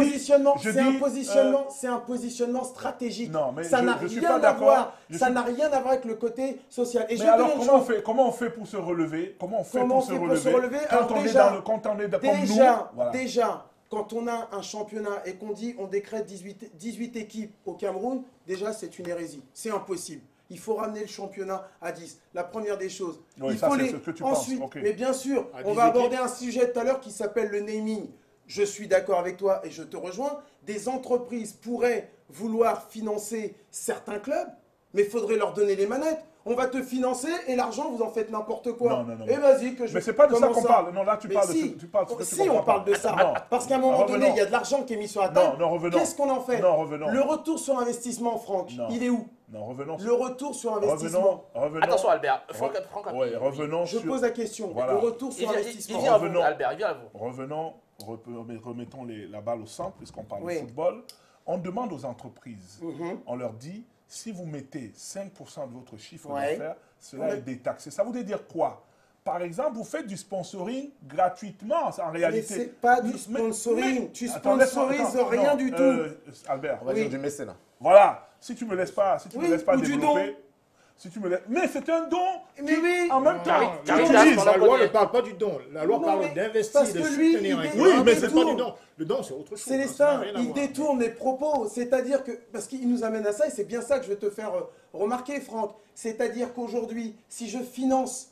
positionnement stratégique. Non, mais ça n'a rien à voir. Ça n'a rien à voir avec le côté social. Et mais alors, comment on fait pour se relever? Comment on fait pour se relever quand on est comme nous? Déjà. Quand on a un championnat et qu'on dit on décrète 18 équipes au Cameroun, déjà c'est une hérésie. C'est impossible. Il faut ramener le championnat à 10. La première des choses. Oui, il ça, faut c'est ce que tu ensuite, penses. Okay. Mais bien sûr, on va aborder un sujet tout à l'heure qui s'appelle le naming. Je suis d'accord avec toi et je te rejoins. Des entreprises pourraient vouloir financer certains clubs, mais il faudrait leur donner les manettes. On va te financer et l'argent, vous en faites n'importe quoi. Non. Et vas-y que je... Mais c'est pas de ça qu'on parle. Non, là, tu parles de ce que si, on parle de ça. Parce qu'à un moment donné, il y a de l'argent qui est mis sur la table. Non, revenons. Qu'est-ce qu'on en fait? Non, revenons. Le retour sur investissement, Franck, il est où? Non, revenons. Le retour sur investissement. Revenons. Attention, Albert. Franck oui, revenons. Je pose la question. Voilà. Le retour sur investissement. Revenons. Albert, il vient à vous. Revenons. Remettons la balle au centre, puisqu'on parle de football. On demande aux entreprises, on leur dit, si vous mettez 5% de votre chiffre d'affaires, cela est détaxé. Ça voudrait dire quoi? Par exemple, vous faites du sponsoring gratuitement, en réalité. Mais c'est pas du sponsoring. Tu sponsorises rien du tout. Albert, on va dire du mécénat. Voilà. Si tu me laisses pas, ou du don. Si tu me laisses... Mais c'est un don. Mais oui. En même temps, la loi ne parle pas du don. La loi parle d'investir, de soutenir un club. Oui, mais c'est pas du don. Le don, c'est autre chose. Célestin, il détourne les propos. C'est-à-dire que, parce qu'il nous amène à ça, et c'est bien ça que je veux te faire remarquer, Franck. C'est-à-dire qu'aujourd'hui, si je finance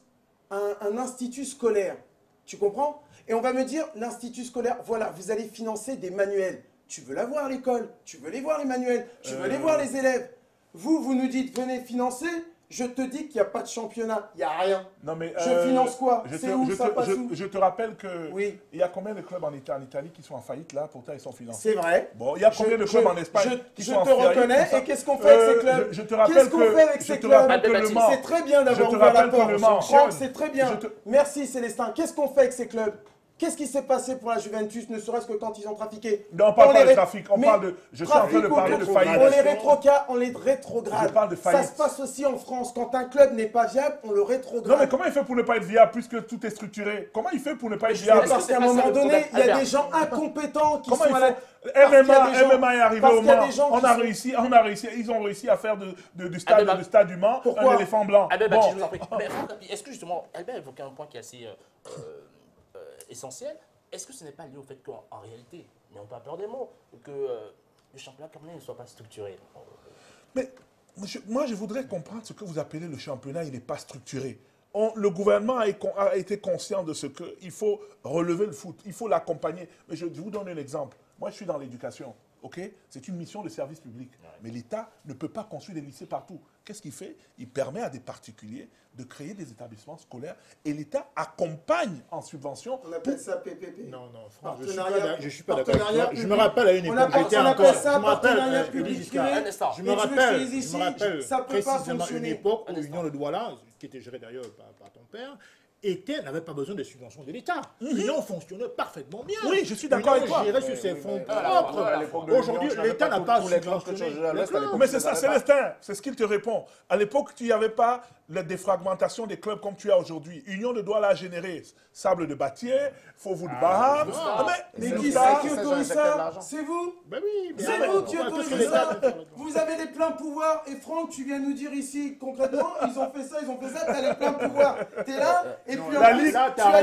un institut scolaire, tu comprends? Et on va me dire, l'institut scolaire, voilà, vous allez financer des manuels. Tu veux la voir, l'école? Tu veux les voir, les manuels? Tu veux les voir, les élèves? Vous nous dites, venez financer. Je te dis qu'il n'y a pas de championnat, il n'y a rien. Non, mais, je finance quoi? C'est où ça passe où? Je te rappelle qu'il y a combien de clubs en Italie qui sont en faillite là? Pourtant, ils sont financés. C'est vrai. Bon, il y a combien de clubs en Espagne qui sont en faillite? Je te reconnais. Et qu'est-ce qu'on fait avec ces clubs? Qu'est-ce qu'on fait avec ces clubs? C'est très bien d'avoir ouvert la porte. Franck, c'est très bien. Merci Célestin. Qu'est-ce qu'on fait avec ces clubs? Qu'est-ce qui s'est passé pour la Juventus, ne serait-ce que quand ils ont trafiqué? Non, on ne parle pas de trafic, on parle de... Je suis en train de parler de faillite. On les rétrograde. Je parle de faillite. Ça se passe aussi en France. Quand un club n'est pas viable, on le rétrograde. Non, mais comment il fait pour ne pas être viable puisque tout est structuré? Comment il fait pour ne pas être viable? Parce qu'à un moment donné, il y a des gens incompétents qui sont à la... MMA est arrivé au Mans. On a réussi, ils ont réussi à faire du stade du Mans un éléphant blanc. Albert, je vous en prie. Mais est-ce que justement, Albert évoquait un point qui est assez essentiel. Est-ce que ce n'est pas lié au fait qu'en réalité, n'ayons pas peur des mots, que le championnat camerounais ne soit pas structuré? Mais moi, je voudrais comprendre ce que vous appelez le championnat, il n'est pas structuré. Le gouvernement a été conscient de ce qu'il faut relever le foot, il faut l'accompagner. Mais je vous donne un exemple. Moi, je suis dans l'éducation. Okay? C'est une mission de service public. Mais l'État ne peut pas construire des lycées partout. Qu'est-ce qu'il fait? Il permet à des particuliers de créer des établissements scolaires et l'État accompagne en subvention. On appelle ça PPP. Non, Franck, je ne suis pas d'accord. Je me rappelle à une époque, j'étais encore... Je me rappelle, précisément une époque où l'Union de Douala, qui était gérée d'ailleurs par ton père, n'avait pas besoin de subventions de l'État. L'Union fonctionnait parfaitement bien. Oui, je suis d'accord avec toi. Gérait sur ses fonds propres. Aujourd'hui, l'État n'a pas subventionné. Mais c'est ça, Célestin. C'est ce qu'il te répond. À l'époque, tu n'y avais pas la défragmentation des clubs comme tu as aujourd'hui. Union de Douala a généré Sable de Batier, Fauveau de Baham. Mais qui c'est qui autorise ça? C'est vous? Ben oui. C'est vous qui autorisez ça. Vous avez les pleins pouvoirs. Et Franck, tu viens nous dire ici, concrètement, ils ont fait ça, t'as les pleins pouvoirs. T'es là, et puis la Ligue,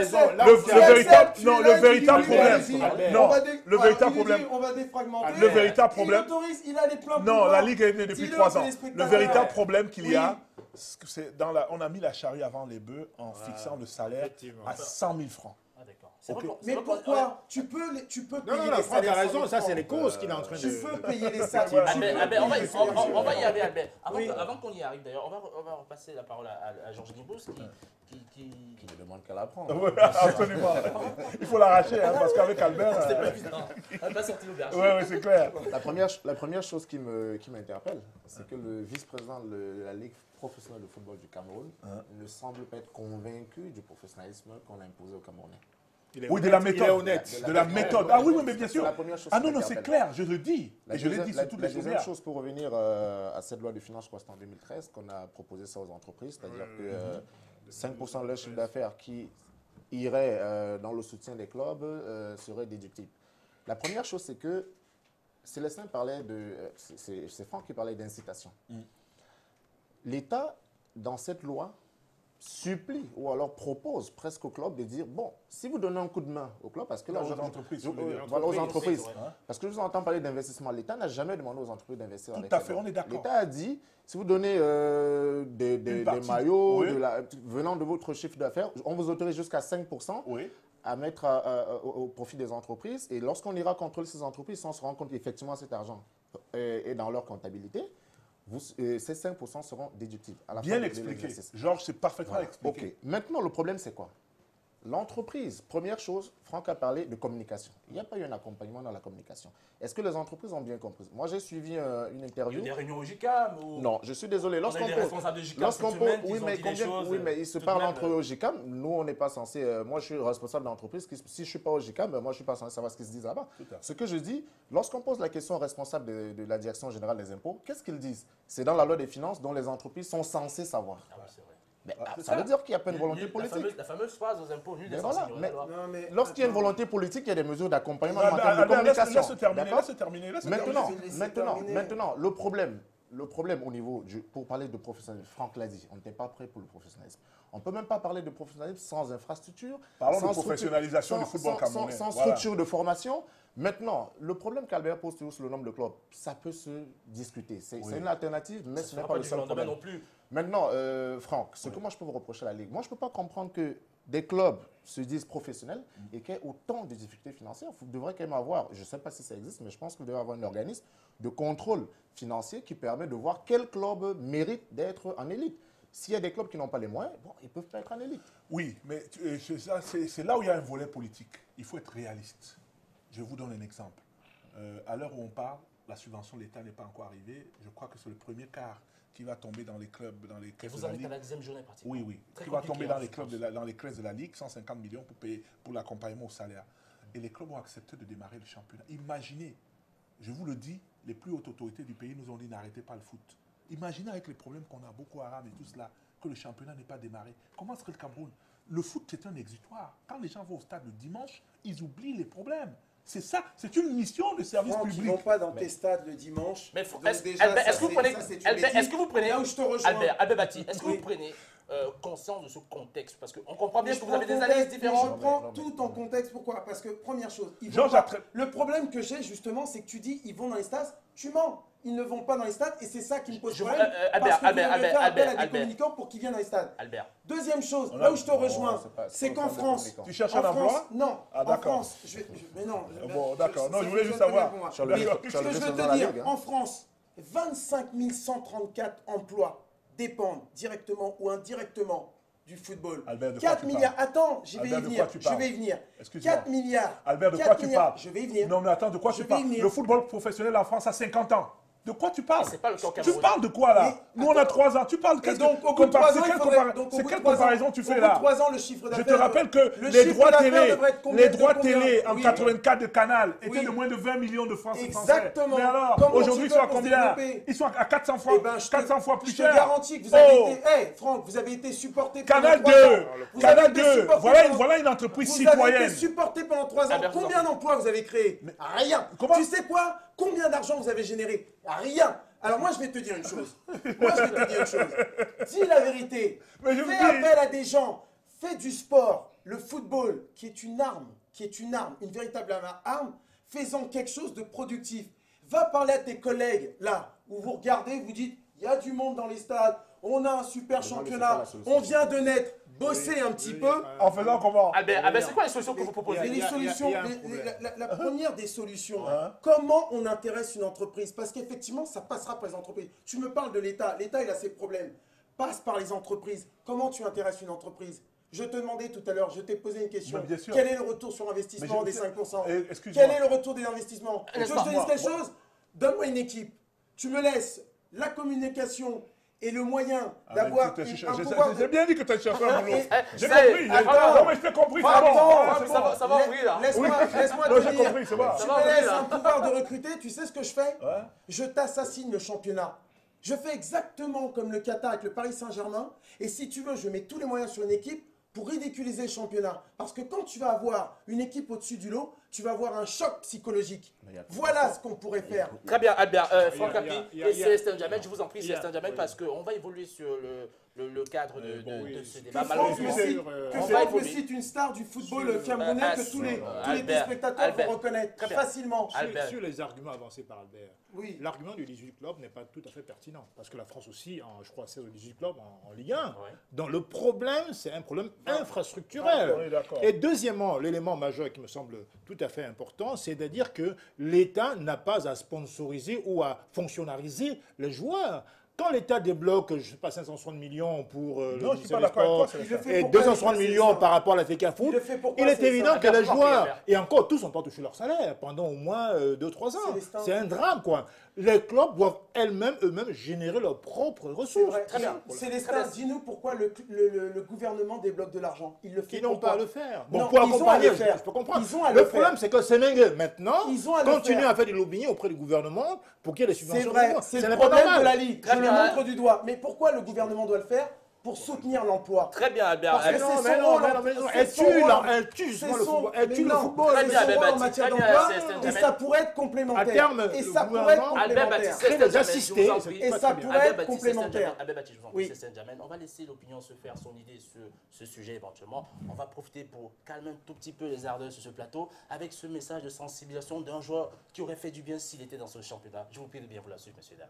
le véritable problème. Non, le véritable problème. On va défragmenter. Le véritable problème. Il a les pleins pouvoirs. Non, la Ligue est née depuis 3 ans. Le véritable problème qu'il y a, c'est on a mis la charrue avant les bœufs en fixant le salaire à 100 000 francs. Okay. Mais pourquoi? Tu peux payer les salaires. Tu as raison, ça c'est les causes qu'il est en train de... Tu peux payer les salaires. On va y arriver, Albert. Avant qu'on y arrive d'ailleurs, on va repasser la parole à Georges Guibous qui ne demande qu'à la prendre. Oui, absolument. Il faut l'arracher, parce qu'avec Albert... C'est pas évident. On va pas sortir l'auberge. Oui, c'est clair. La première chose qui m'interpelle, c'est que le vice-président de la Ligue professionnelle de football du Cameroun ne semble pas être convaincu du professionnalisme qu'on a imposé au Camerounais. Oui, de la méthode. De la méthode. Ah oui, mais bien sûr. Ah non, c'est clair, je le dis. Et je l'ai dit sur toutes les choses. La deuxième chose, pour revenir à cette loi de finances, je crois que c'était en 2013 qu'on a proposé ça aux entreprises, c'est-à-dire que 5% de leur chiffre d'affaires qui irait dans le soutien des clubs serait déductible. La première chose, c'est que Célestin parlait de... C'est Franck qui parlait d'incitation. L'État, dans cette loi, supplie ou alors propose presque au club de dire bon, si vous donnez un coup de main au club, parce que là, aux entreprises, aux entreprises, parce que je vous entends parler d'investissement, l'État n'a jamais demandé aux entreprises d'investir. Tout à fait, on est d'accord. L'État a dit si vous donnez des maillots venant de votre chiffre d'affaires, on vous autorise jusqu'à 5%. À mettre au profit des entreprises. Et lorsqu'on ira contrôler ces entreprises, on se rend compte qu'effectivement cet argent est dans leur comptabilité. Ces 5% seront déductibles. À la Bien expliqué. Georges, c'est parfaitement expliqué. Okay. Maintenant, le problème, c'est quoi? L'entreprise, première chose, Franck a parlé de communication. Il n'y a pas eu un accompagnement dans la communication. Est-ce que les entreprises ont bien compris? Moi, j'ai suivi une interview. Il y a des réunions au GICAM ou... Non, je suis désolé. Lorsqu'on oui, mais ils se parlent entre eux au GICAM. Nous, on n'est pas censé... moi, je suis responsable d'entreprise. Si je ne suis pas au GICAM, moi, je ne suis pas censé savoir ce qu'ils se disent là-bas. Ce que je dis, lorsqu'on pose la question au responsable de la Direction générale des impôts, qu'est-ce qu'ils disent? C'est dans la loi des finances dont les entreprises sont censées savoir. Ah, c'est vrai. Mais ça veut dire qu'il n'y a pas une volonté politique. La fameuse phrase aux impôts, nul n'est voilà. censé ignorer la loi. Lorsqu'il y a une volonté politique, il y a des mesures d'accompagnement en termes de communication. Laisse terminer. Maintenant, le problème au niveau, pour parler de professionnalisme, Franck l'a dit, on n'était pas prêt pour le professionnalisme. On ne peut même pas parler de professionnalisme sans infrastructure. Parlons de professionnalisation du football camerounais. Sans structure de formation. Maintenant, le problème qu'Albert pose sur le nombre de clubs, ça peut se discuter. C'est une alternative, mais ce n'est pas le seul problème. Non plus. Maintenant, Franck, ce que moi je peux vous reprocher à la Ligue, moi je ne peux pas comprendre que des clubs se disent professionnels et qu'il y ait autant de difficultés financières. Vous devrez quand même avoir, je ne sais pas si ça existe, mais je pense que vous devez avoir un organisme de contrôle financier qui permet de voir quel club mérite d'être en élite. S'il y a des clubs qui n'ont pas les moyens, bon, ils ne peuvent pas être en élite. Oui, mais c'est là où il y a un volet politique. Il faut être réaliste. Je vous donne un exemple. À l'heure où on parle, la subvention de l'État n'est pas encore arrivée. Je crois que c'est le premier quart qui va tomber dans les clubs, dans les Et clubs vous de en la êtes à Ligue. la deuxième journée pratiquement. Oui, oui. Très Qui va compliqué, tomber dans hein, les je clubs, pense. dans les caisses de la Ligue, 150 millions pour payer pour l'accompagnement au salaire. Et les clubs ont accepté de démarrer le championnat. Imaginez, je vous le dis, les plus hautes autorités du pays nous ont dit n'arrêtez pas le foot. Imaginez avec les problèmes qu'on a, Boko Haram et tout cela, que le championnat n'est pas démarré. Comment serait le Cameroun? Le foot, c'est un exutoire. Quand les gens vont au stade le dimanche, ils oublient les problèmes. C'est ça, c'est une mission de service Franck, public. ils ne vont pas dans tes stades le dimanche. Mais Donc est-ce déjà, Albert, ça, est-ce que vous prenez, ça, c'est une Albert, bêtise. est-ce que vous prenez, Là où je te rejoins. Albert Bati, est-ce que Oui. vous prenez conscience de ce contexte? Parce qu'on comprend bien Mais que je vous avez des prends analyses contexte, différentes. Je prends tout en contexte. Pourquoi? Parce que, première chose, ils vont Georges pas- a très- le problème que j'ai justement, c'est que tu dis ils vont dans les stades, tu mens. Ils ne vont pas dans les stades et c'est ça qui me pose Je- problème. Albert, parce que Albert, vous devez faire Albert, appel à des Albert. communicants pour qu'ils viennent dans les stades. Albert. Deuxième chose, On a- là où je te Non, rejoins, c'est pas- c'est c'est qu'en pas des France, communicants. Tu cherches en un emploi? France, non, Ah, en d'accord. France, mais non. Bon, d'accord. Non, ça je voulais juste fonctionne très bien savoir. pour moi. Sur le- Mais sur ce le que je vaisseau veux dans te la dire, Ligue, hein. en France, 25 134 emplois dépendent directement ou indirectement du football. Albert, de quoi 4 tu milliards, parles? attends, je vais Albert, y de venir, quoi tu je parles? vais y venir. Excuse-moi. 4 milliards. Albert, de 4 quoi tu milliards, parles? Je vais y venir. Non, mais attends, de quoi Je tu vais y parles? venir. Le football professionnel en France a 50 ans. De quoi tu parles? C'est pas le cas au Tu Cameroun. parles de quoi là? Mais, Nous on a attends. 3 ans. Tu parles Et qu'est-ce donc, que au bout de 3 ans, c'est il quelle faudrait... compara- donc, au c'est bout de quelle 3 ans, comparaison tu au fais bout là? de 3 ans, le chiffre Je d'affaires... te rappelle que le les chiffre droits d'affaires télé, devrait être combien les de droits combien? télé en Oui. 84 de Canal étaient Oui. de moins de 20 millions de francs français. Exactement. Mais alors, Comment aujourd'hui ils tu fais sont à pour se combien? développer? Ils sont à 400 fois, Eh ben, 400 fois plus je te cher. garantis que vous avez Oh. été... Hey, Franck, vous avez été supporté Canal pendant 3 ans. 2, Vous Canal avez été 2, supporté voilà, pendant- voilà une entreprise Vous avez citoyenne. été supporté pendant 3 ans. Albert, je vous en Combien prie. d'emplois vous avez créé? Rien. Comment? Tu sais quoi? Combien d'argent vous avez généré? Rien. Alors moi, je vais te dire une chose. Moi, je vais te dire une chose. Dis la vérité. Mais je vous Fais dis- appel à des gens. Fais du sport. Le football, qui est une arme, une véritable arme, fais-en quelque chose de productif. Va parler à tes collègues, là, où vous regardez, vous dites, il y a du monde dans les stades, on a un super Mais moi, c'est pas championnat, la solution. on vient de naître, bossez un petit peu. En faisant comment? Albert, c'est quoi les solutions que vous proposez? Mais les solutions, il y a un problème. la première des solutions, Hein? comment on intéresse une entreprise? Parce qu'effectivement, ça passera par les entreprises. Tu me parles de l'État. L'État, il a ses problèmes. Passe par les entreprises. Comment tu intéresses une entreprise? Je te demandais tout à l'heure, je t'ai posé une question. Mais bien sûr. Quel est le retour sur investissement Mais des 5%? excuse-moi. Quel est le retour des investissements? Tu veux que je te dise quelque chose? Donne-moi une équipe. Tu me laisses la communication et le moyen d'avoir un pouvoir... J'ai bien dit que tu as cherché un boulot. Et- J'ai ça y est, compris. attends. Non, mais je t'ai compris. c'est Attends, bon. attends. C'est bon. Ça va ouvrir là. Laisse-moi Non, te j'ai dire. compris, c'est bon. Tu va me ouvrir, laisses là. un pouvoir de recruter, tu sais ce que je fais? Ouais. Je t'assassine le championnat. Je fais exactement comme le Qatar avec le Paris Saint-Germain. Et si tu veux, je mets tous les moyens sur une équipe pour ridiculiser le championnat. Parce que quand tu vas avoir une équipe au-dessus du lot, tu vas avoir un choc psychologique. Voilà ce qu'on pourrait faire. Très bien, Albert. Franck Il y a- Capi il y a- et Célestin Jamel, je vous en prie, il y a- Célestin Jamel, oui. parce qu'on va évoluer sur le cadre de ce Que débat. Franck Malheureusement, me cite- que on va Franck me évoluer. cite une star du football Sur- camerounais Ah, que tous les Albert, téléspectateurs Albert. vont reconnaître Très bien. facilement. Albert. Sur les arguments avancés par Albert, Oui. l'argument du 18 clubs n'est pas tout à fait pertinent. Parce que la France aussi, je crois, 16 ou 18 clubs en Ligue 1. Ouais. Donc le problème, c'est un problème infrastructurel. Oui, d'accord. Et deuxièmement, l'élément majeur qui me semble tout à fait important, c'est de dire que l'État n'a pas à sponsoriser ou à fonctionnariser les joueurs. Quand l'État débloque, je ne sais pas, 560 millions pour le Non, je suis ministère pas des d'accord avec toi. Sports, c'est ça. fait et pourquoi 260 il fait millions ça? par rapport à la FK Foot, Il le fait pourquoi, il est c'est évident ça? que les Albert, joueurs, Albert. et encore tous n'ont pas touché leur salaire pendant au moins 2-3 ans. Célestin. C'est un drame, quoi. Les clubs doivent eux-mêmes générer leurs propres C'est ressources. vrai. Très bien. Célestin, dis-nous pourquoi le gouvernement débloque de l'argent. Il le fait Ils n'ont pourquoi? pas à le faire. Non, Bon, pour ils ont à accompagner, le faire. je peux comprendre. Ils ont à Le le problème, faire. c'est que Sénégal, maintenant, Ils ont à le continue faire. à faire du lobbying auprès du gouvernement pour qu'il y ait des C'est subventions. vrai, Ce c'est n'est le pas problème normal. de la Ligue. Très Je le bien. montre du doigt. Mais pourquoi le gouvernement doit le faire? Pour soutenir l'emploi. Très bien, Albert. Parce que Albert. c'est Non, son mais non, rôle, mais non, mais non. c'est Elle son tue, rôle. là, elle tue C'est le son- football. Elle mais tue le non. football. Très C'est bien, son Albert rôle en Baptiste. matière Très bien, d'emploi. Célestin Et Jamel. ça pourrait être complémentaire. À terme, Et le ça pourrait être gouvernement- Albert complémentaire. Baptiste, Très Célestin Jamel, assister. je vous en prie. Et ça Très bien. pourrait Albert être Baptiste, Célestin complémentaire. Jamel. Albert Baptiste, je vous en prie, Oui. Célestin Jamel. On va laisser l'opinion se faire son idée sur ce sujet éventuellement. On va profiter pour calmer un tout petit peu les ardeurs sur ce plateau avec ce message de sensibilisation d'un joueur qui aurait fait du bien s'il était dans ce championnat. Je vous prie de bien vous la suivre, messieurs, dames.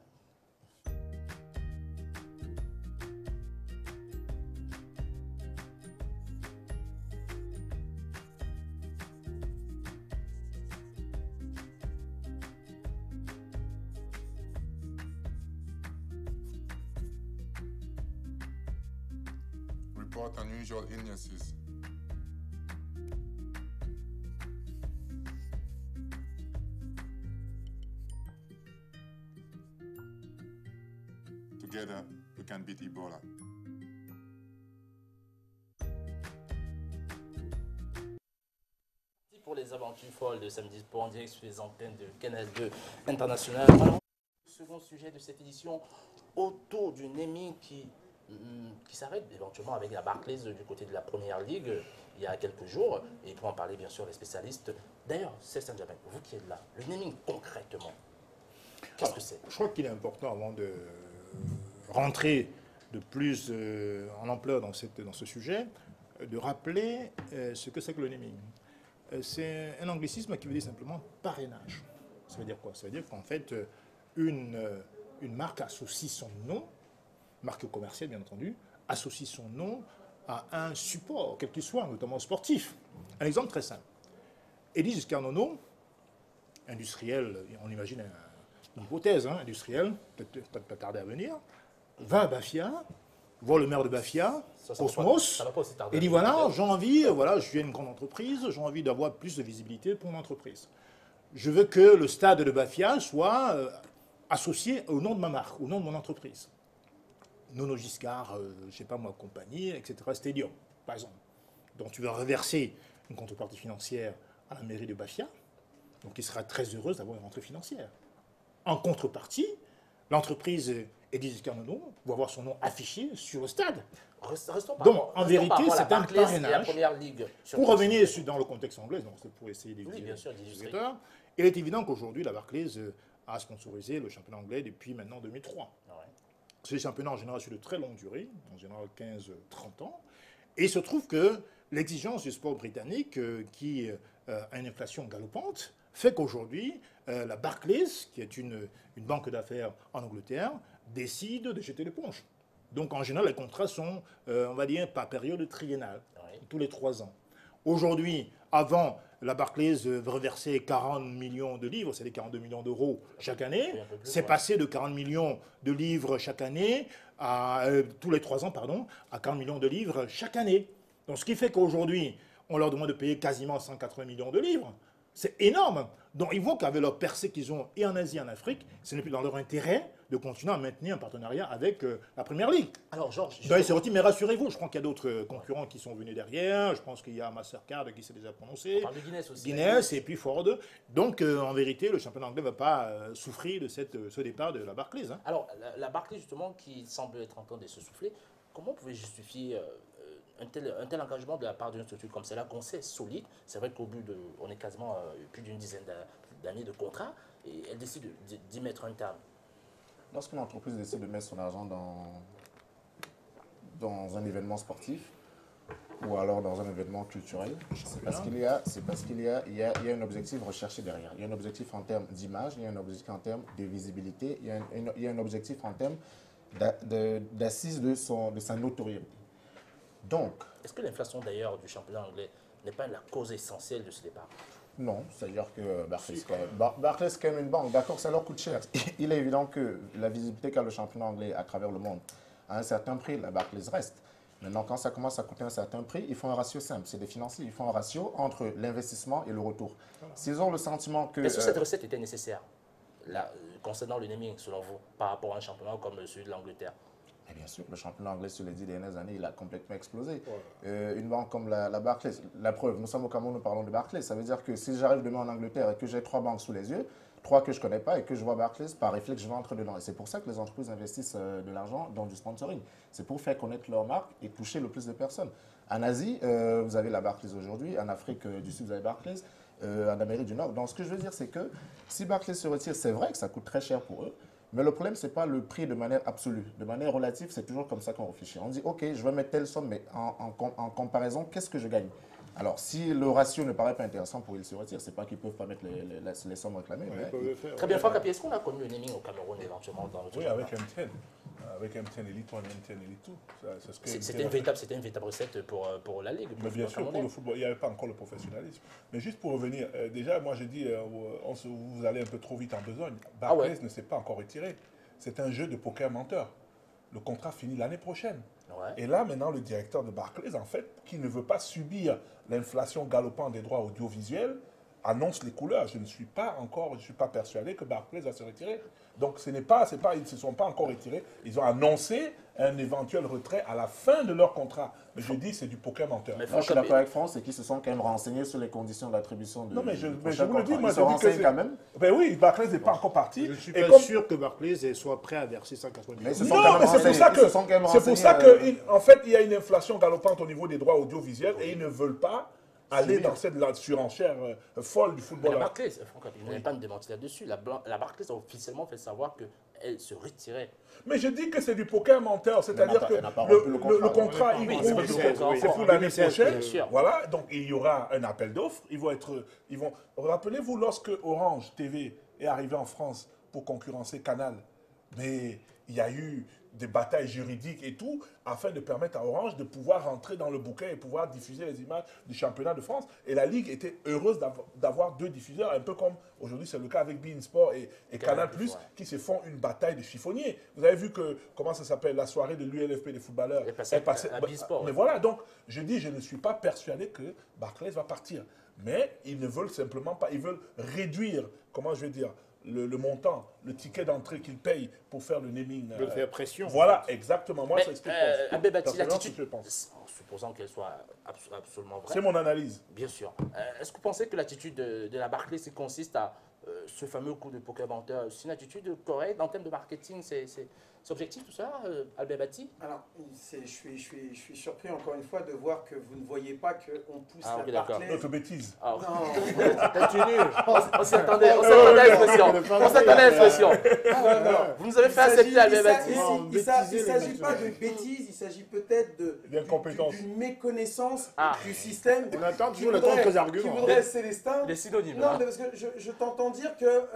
Report unusual illnesses. Together with Ebola. Pour les aventures folles de Samedi Sport en direct sur les antennes de Canal 2 International. Alors, le second sujet de cette édition, autour du naming qui s'arrête éventuellement avec la Barclays du côté de la Première Ligue il y a quelques jours. Et pour en parler, bien sûr, les spécialistes. D'ailleurs, c'est Saint-Germain, vous qui êtes là, le naming concrètement, qu'est-ce que c'est? Je crois qu'il est important, avant de rentrer de plus en ampleur dans ce sujet, de rappeler ce que c'est que le naming. C'est un anglicisme qui veut dire simplement parrainage. Ça veut dire quoi? Ça veut dire qu'en fait, une marque associe son nom, marque commerciale bien entendu, associe son nom à un support, quel qu'il soit, notamment sportif. Un exemple très simple. Eddie Giscard d'Estaing, industriel, on imagine une hypothèse industrielle, peut-être pas tarder à venir, va à Bafia, voit le maire de Bafia, Cosmos, et dit voilà, j'ai envie, je suis une grande entreprise, j'ai envie d'avoir plus de visibilité pour mon entreprise. Je veux que le stade de Bafia soit associé au nom de ma marque, au nom de mon entreprise. Nono Giscard, je ne sais pas moi, compagnie, etc., Stadium, par exemple. Donc tu vas reverser une contrepartie financière à la mairie de Bafia, donc il sera très heureuse d'avoir une rentrée financière. En contrepartie, l'entreprise Eddie Giscard d'Estaing va avoir son nom affiché sur le stade. Donc, en vérité, c'est un parrainage. Pour revenir dans le contexte anglais, donc c'est pour essayer d'illustrer. Il est évident qu'aujourd'hui, la Barclays a sponsorisé le championnat anglais depuis maintenant 2003. C'est des championnats en général sur de très longue durée, en général 15-30 ans. Et il se trouve que l'exigence du sport britannique, qui a une inflation galopante, fait qu'aujourd'hui, la Barclays, qui est une banque d'affaires en Angleterre, décide de jeter l'éponge. Donc en général, les contrats sont, on va dire, par période triennale, tous les 3 ans. Aujourd'hui, avant, la Barclays reversait 40 millions de livres, c'est-à-dire 42 millions d'euros chaque année. C'est passé de 40 millions de livres chaque année, tous les 3 ans, pardon, à 40 millions de livres chaque année. Donc ce qui fait qu'aujourd'hui, on leur demande de payer quasiment 180 millions de livres. C'est énorme. Donc ils voient qu'avec leur percée qu'ils ont et en Asie et en Afrique, ce n'est plus dans leur intérêt de continuer à maintenir un partenariat avec la Première Ligue. Alors Georges... Mais rassurez-vous, je crois qu'il y a d'autres concurrents qui sont venus derrière. Je pense qu'il y a Mastercard qui s'est déjà prononcé. On parle de Guinness aussi. Guinness et puis Ford. Donc en vérité, le championnat anglais ne va pas souffrir de ce départ de la Barclays. Alors la Barclays justement qui semble être en train de se souffler, comment vous pouvez justifier un tel engagement de la part d'une structure comme celle-là, qu'on sait solide? C'est vrai qu'au bout de... On est quasiment plus d'une dizaine d'années de contrat, et elle décide d'y mettre un terme. Lorsqu'une entreprise décide de mettre son argent dans un événement sportif, ou alors dans un événement culturel, c'est parce qu'il y a un objectif recherché derrière. Il y a un objectif en termes d'image, il y a un objectif en termes de visibilité, il y a un objectif en termes d'assise de sa notoriété. Donc, est-ce que l'inflation d'ailleurs du championnat anglais n'est pas la cause essentielle de ce départ? Non, c'est-à-dire que Barclays, c'est quand même une banque, d'accord, ça leur coûte cher. Il est évident que la visibilité qu'a le championnat anglais à travers le monde à un certain prix, la Barclays reste. Maintenant, quand ça commence à coûter un certain prix, ils font un ratio simple, c'est des financiers, ils font un ratio entre l'investissement et le retour. S'ils ont le sentiment que... Est-ce que cette recette était nécessaire concernant le naming, selon vous, par rapport à un championnat comme celui de l'Angleterre? Et bien sûr, le championnat anglais sur les 10 dernières années, il a complètement explosé. Une banque comme la Barclays, la preuve, nous sommes au Cameroun, nous parlons de Barclays. Ça veut dire que si j'arrive demain en Angleterre et que j'ai 3 banques sous les yeux, 3 que je ne connais pas et que je vois Barclays, par réflexe, je vais entrer dedans. Et c'est pour ça que les entreprises investissent de l'argent dans du sponsoring. C'est pour faire connaître leur marque et toucher le plus de personnes. En Asie, vous avez la Barclays aujourd'hui. En Afrique du Sud, vous avez Barclays. En Amérique du Nord. Donc ce que je veux dire, c'est que si Barclays se retire, c'est vrai que ça coûte très cher pour eux. Mais le problème, ce n'est pas le prix de manière absolue. De manière relative, c'est toujours comme ça qu'on réfléchit. On dit, OK, je vais mettre telle somme, mais en comparaison, qu'est-ce que je gagne? Alors, si le ratio ne paraît pas intéressant pour ils se retirent, ce n'est pas qu'ils ne peuvent pas mettre les sommes réclamées. Très bien, Franck Capi, est-ce qu'on a connu le naming au Cameroun éventuellement dans notre avec MTN. Avec MTN Elite One, MTN Elite 2. C'était une véritable recette pour la Ligue. Mais bien sûr, pour le football, il n'y avait pas encore le professionnalisme. Mais juste pour revenir, déjà, moi j'ai dit, vous allez un peu trop vite en besogne. Barclays ne s'est pas encore retiré. C'est un jeu de poker menteur. Le contrat finit l'année prochaine. Et là, maintenant, le directeur de Barclays, en fait, qui ne veut pas subir l'inflation galopante des droits audiovisuels, annonce les couleurs. Je ne suis pas persuadé que Barclays va se retirer. Donc, ils ne se sont pas encore retirés. Ils ont annoncé un éventuel retrait à la fin de leur contrat. Mais je dis, c'est du poker menteur. Mais moi, je suis d'accord avec France, c'est qu'ils se sont quand même renseignés sur les conditions d'attribution de. Non, mais je vous le dis, moi, ils se renseignent quand même. Ben oui, Barclays n'est pas encore parti. Je ne suis pas sûr que Barclays soit prêt à verser 190 millions. Non, mais c'est pour ça que, en fait, il y a une inflation galopante au niveau des droits audiovisuels et ils ne veulent pas aller dans cette surenchère folle du football. Mais la Barclays, il n'est pas me démentir là-dessus. La Barclays a officiellement fait savoir qu'elle se retirait. Mais je dis que c'est du poker menteur, c'est-à-dire que le contrat, c'est pour l'année prochaine. Voilà, donc il y aura un appel d'offres. Rappelez-vous, lorsque Orange TV est arrivé en France pour concurrencer Canal, mais il y a eu des batailles juridiques et tout, afin de permettre à Orange de pouvoir rentrer dans le bouquet et pouvoir diffuser les images du championnat de France. Et la Ligue était heureuse d'avoir 2 diffuseurs, un peu comme aujourd'hui c'est le cas avec beIN Sport et Canal+, qui se font une bataille de chiffonniers. Vous avez vu que, comment ça s'appelle, la soirée de l'ULFP des footballeurs est passée à beIN Sport. Mais voilà, donc je dis, je ne suis pas persuadé que Barclays va partir. Mais ils ne veulent simplement pas, ils veulent réduire, comment je vais dire, le montant, le ticket d'entrée qu'ils payent pour faire le naming. De faire pression. Voilà, exactement. Moi, c'est ce que je pense. Abbé Bati, l'attitude, en supposant qu'elle soit absolument vraie. C'est mon analyse. Bien sûr. Est-ce que vous pensez que l'attitude de la Barclays consiste à ce fameux coup de poker menteur? C'est une attitude correcte en termes de marketing? C'est objectif tout ça, Albert Bati? Alors, je suis surpris encore une fois de voir que vous ne voyez pas qu'on pousse la Barclays. Notre bêtise. Non, on s'y attendait, on s'attendait à l'expression. On s'attendait à l'expression. Vous nous avez fait accepter Albert Bati. Il ne s'agit pas de bêtise, il s'agit peut-être d'une méconnaissance du système. On attend toujours les contre-arguments. Qui voudrait, Célestin. Les synonymes. Non, mais parce que je t'entends dire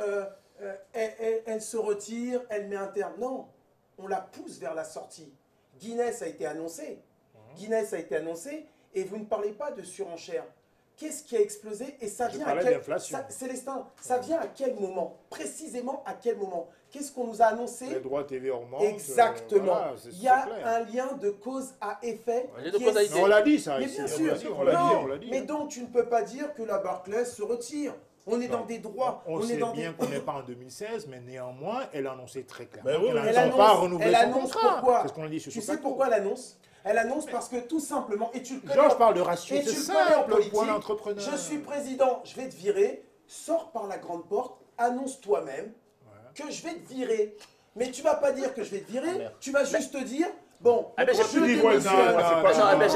qu'elle se retire, elle met un terme. Non. On la pousse vers la sortie. Guinness a été annoncé. Guinness a été annoncé et vous ne parlez pas de surenchère. Qu'est-ce qui a explosé? Et ça vient à quel moment? Célestin, ça vient à quel moment? Précisément à quel moment? Qu'est-ce qu'on nous a annoncé? Les droits TV augmentent. Exactement. Il y a un lien de cause à effet. On l'a dit ça. Mais bien sûr. Mais donc tu ne peux pas dire que la Barclays se retire. On est dans des droits. On sait bien qu'on n'est pas en 2016, mais néanmoins, elle a annoncé très clairement qu'elle n'allait pas renouveler son contrat. Pourquoi? C'est ce qu'on a dit sur tu sais pourquoi elle annonce? Elle annonce parce que tout simplement, et tu le connais. Georges parle de ratio, c'est simple pour l'entrepreneur. Je suis président, je vais te virer, sors par la grande porte, annonce toi-même que je vais te virer. Mais tu vas pas dire que je vais te virer, tu vas juste te dire... Bon, j'ai pas compris. C'est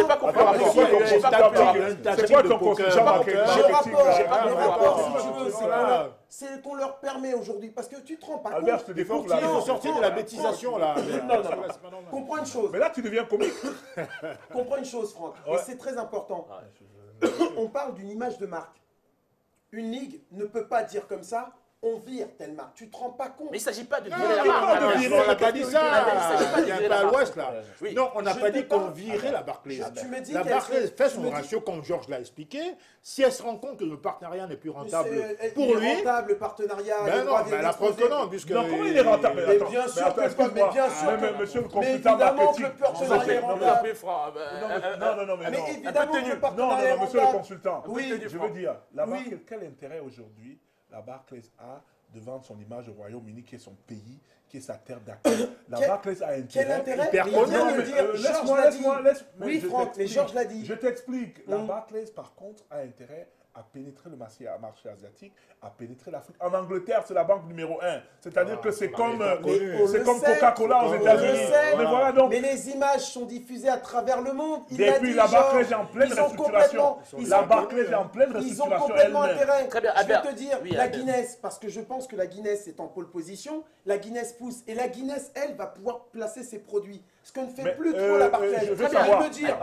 quoi ton consultant marketing? J'ai pas de rapport, si tu veux. C'est qu'on leur permet aujourd'hui, parce que tu te rends pas compte. Albert, je te défends Il faut sortir de la bêtisation là. Non. Comprends une chose. Mais là, tu deviens comique. Comprends une chose, Franck, et c'est très important. On parle d'une image de marque. Une ligue ne peut pas dire comme ça. On vire telle marque. Tu te rends pas compte. Mais il ne s'agit pas de virer la marque. On n'a pas dit ça. Il y a pas à l'ouest là. Non, on n'a pas dit qu'on virait la Barclays. La Barclays fait son ratio comme Georges l'a expliqué. Si elle se rend compte que le partenariat n'est plus rentable pour lui. Rentable, le partenariat. Ben non, mais la preuve que non, puisque. Non, comment il est rentable? Mais bien sûr que mais bien sûr. Monsieur le consultant marketing. Le partenariat est rentable. Non, mais évidemment que le partenariat est rentable. Monsieur le consultant. Oui, je veux dire, la Barclays, quel intérêt aujourd'hui la Barclays a de vendre son image au Royaume-Uni, qui est son pays, qui est sa terre d'accueil. La Barclays a intérêt. Quel intérêt? Laisse-moi. Oui, Franck, mais Georges l'a dit. Je t'explique. La Barclays, par contre, a intérêt à pénétrer le marché asiatique, à pénétrer l'Afrique. En Angleterre, c'est la banque numéro 1. C'est-à-dire que c'est comme Coca-Cola aux États-Unis. Mais voilà donc. Mais les images sont diffusées à travers le monde. Et puis la Barclays est en pleine restructuration. La Barclays est en pleine restructuration. Ils ont complètement intérêt. Très bien. Je vais te dire, la Guinness, parce que je pense que la Guinness est en pole position, la Guinness pousse. Et la Guinness, elle, va pouvoir placer ses produits. Ce que ne fait plus trop la Barclays. Je veux savoir.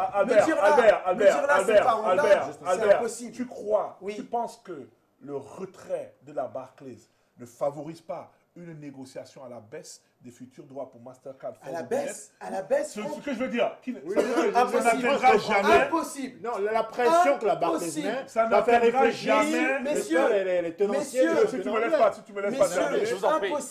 Albert, impossible. Tu crois, tu penses que le retrait de la Barclays ne favorise pas une négociation à la baisse des futurs droits pour Mastercard? À la baisse? Ce que je veux dire, impossible. Non, la pression que la Barclays met, ça va faire n'atteindra réfléchir jamais. Messieurs, Si tu me laisses pas, impossible.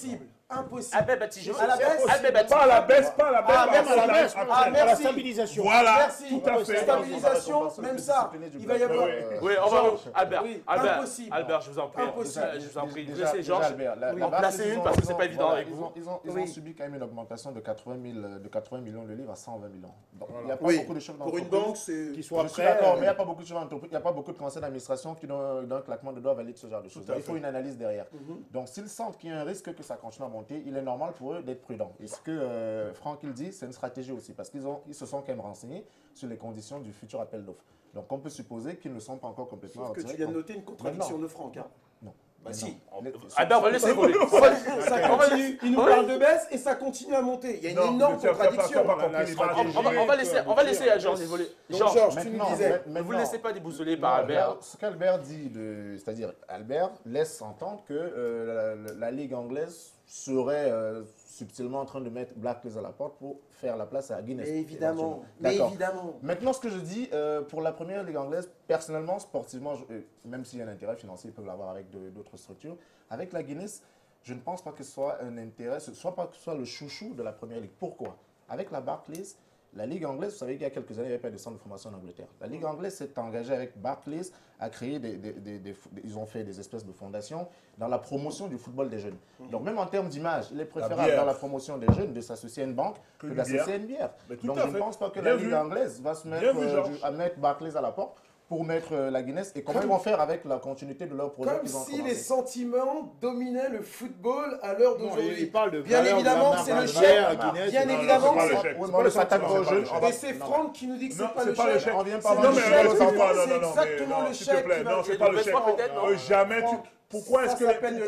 Impossible. Albert Bati, à la baisse. Albert Bati. Pas à la baisse, pas à la baisse. Ah, même à la baisse, à la stabilisation. Voilà, Merci. tout à fait. Stabilisation, même ça. Il va y avoir. Oui, on va. Albert, Oui, Albert, impossible. Albert, je vous en prie. Impossible. Je vous en prie. Déjà, Laissez Georges Albert, en placer une parce que c'est pas évident avec vous. Ils ont subi quand même une augmentation de 80 millions de livres à 120 millions. Donc, il n'y a pas Oui, beaucoup de chefs pour une d'entreprise banque, c'est. Qui soit Je suis prêt. d'accord, mais il n'y a pas beaucoup de chefs d'entreprise, il n'y a pas beaucoup de conseils d'administration qui, d'un claquement de doigts, valident ce genre de choses. Il faut une analyse derrière. Donc, s'ils sentent qu'il y a un risque que ça continue à monter, il est normal pour eux d'être prudents. Et ce que Franck il dit, c'est une stratégie aussi, parce qu'ils se sont quand même renseignés sur les conditions du futur appel d'offres. Donc, on peut supposer qu'ils ne sont pas encore complètement Sauf que tu viens de noter une contradiction de Franck. Hein. Non. Bah si. Albert, on va laisser voler. Ça continue. Il nous parle de baisse et ça continue à monter. Il y a une énorme contradiction. On va laisser à Georges évoluer. Georges, tu nous disais. Ne vous laissez pas déboussoler par Albert. Ce qu'Albert dit, c'est-à-dire Albert laisse entendre que la Ligue anglaise serait subtilement en train de mettre Barclays à la porte pour faire la place à Guinness. Mais évidemment. Maintenant, ce que je dis, pour la première Ligue anglaise, personnellement, sportivement, même s'il y a un intérêt financier, ils peuvent l'avoir avec d'autres structures, avec la Guinness, je ne pense pas que ce soit un intérêt, pas que ce soit le chouchou de la première Ligue. Pourquoi? Avec la Barclays, la Ligue anglaise, vous savez qu'il y a quelques années, il n'y avait pas de centre de formation en Angleterre. La Ligue anglaise s'est engagée avec Barclays à créer ils ont fait des espèces de fondations dans la promotion du football des jeunes. Donc même en termes d'image, il est préférable dans la promotion des jeunes de s'associer à une banque que d'associer à une bière. Donc je ne pense pas que la Ligue anglaise va se mettre à mettre Barclays à la porte pour mettre la Guinness et comment ils vont faire avec la continuité de leur projet qu'ils ont Comme si commencé. les sentiments dominaient le football à l'heure d'aujourd'hui. Il parle de bien évidemment, c'est le chef. Bien évidemment, c'est et c'est Franck qui nous dit que c'est pas le pas le chef. chef. On vient pas Non, mais C'est exactement le chef. non, c'est pas le chef. Jamais tu. Pourquoi est-ce que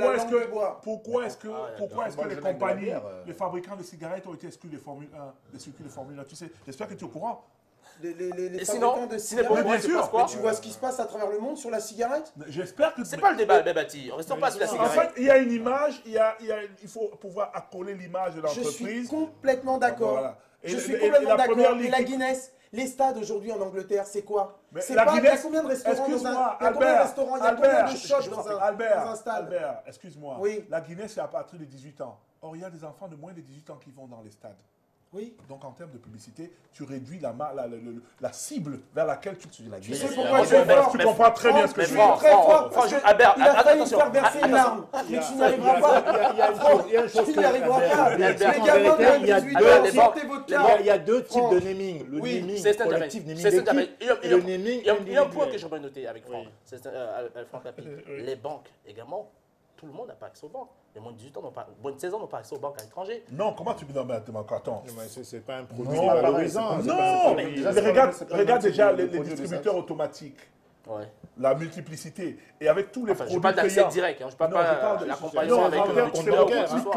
les compagnies, les fabricants de cigarettes ont été exclus des Formule 1, des circuits de Formule 1? Tu sais, j'espère que tu es au courant. Les fabricants de cigarettes, bien sûr. mais tu vois ce qui se passe à travers le monde sur la cigarette? J'espère que c'est pas le débat, Bati. Restons pas sur la cigarette. En fait, il y a une image, il faut pouvoir accoler l'image de l'entreprise. Je suis complètement d'accord. Voilà. Je suis complètement d'accord. Et la Guinness, les stades aujourd'hui en Angleterre, c'est quoi? C'est pas. Il y a combien de restaurants dans un stade? Il y a combien de shops dans un stade? Albert, excuse-moi. Oui. La Guinness, c'est à partir de 18 ans. Or, il y a des enfants de moins de 18 ans qui vont dans les stades. Oui. Donc, en termes de publicité, tu réduis la cible vers laquelle tu te dis. Tu sais pourquoi je suis fort? Tu comprends très bien ce que je suis dis. très fort. Parce qu'il a failli me attention. faire verser une larme. Mais tu n'y arriveras pas. Il y a une chose Tu n'y arriveras pas. Les En gamins vérité, de 18 ans, sortez votre carte. il y a deux types de naming. Le naming collectif, naming d'équipe, et le naming Il y a un point que individuel. j'aimerais noter avec Franck. Franck Lapie. Les banques également. Tout le monde n'a pas accès aux banques. Les moins de 18 ans n'ont pas, moins de 16 ans n'ont pas accès aux banques à l'étranger. Non, comment tu me donnes attends. C'est pas un produit Non, valorisant. non, mais regarde déjà les distributeurs automatiques. Ouais. La multiplicité. Et avec tous les produits je parle d'accès direct. Je ne parle pas de l'accompagnement avec le distributeur.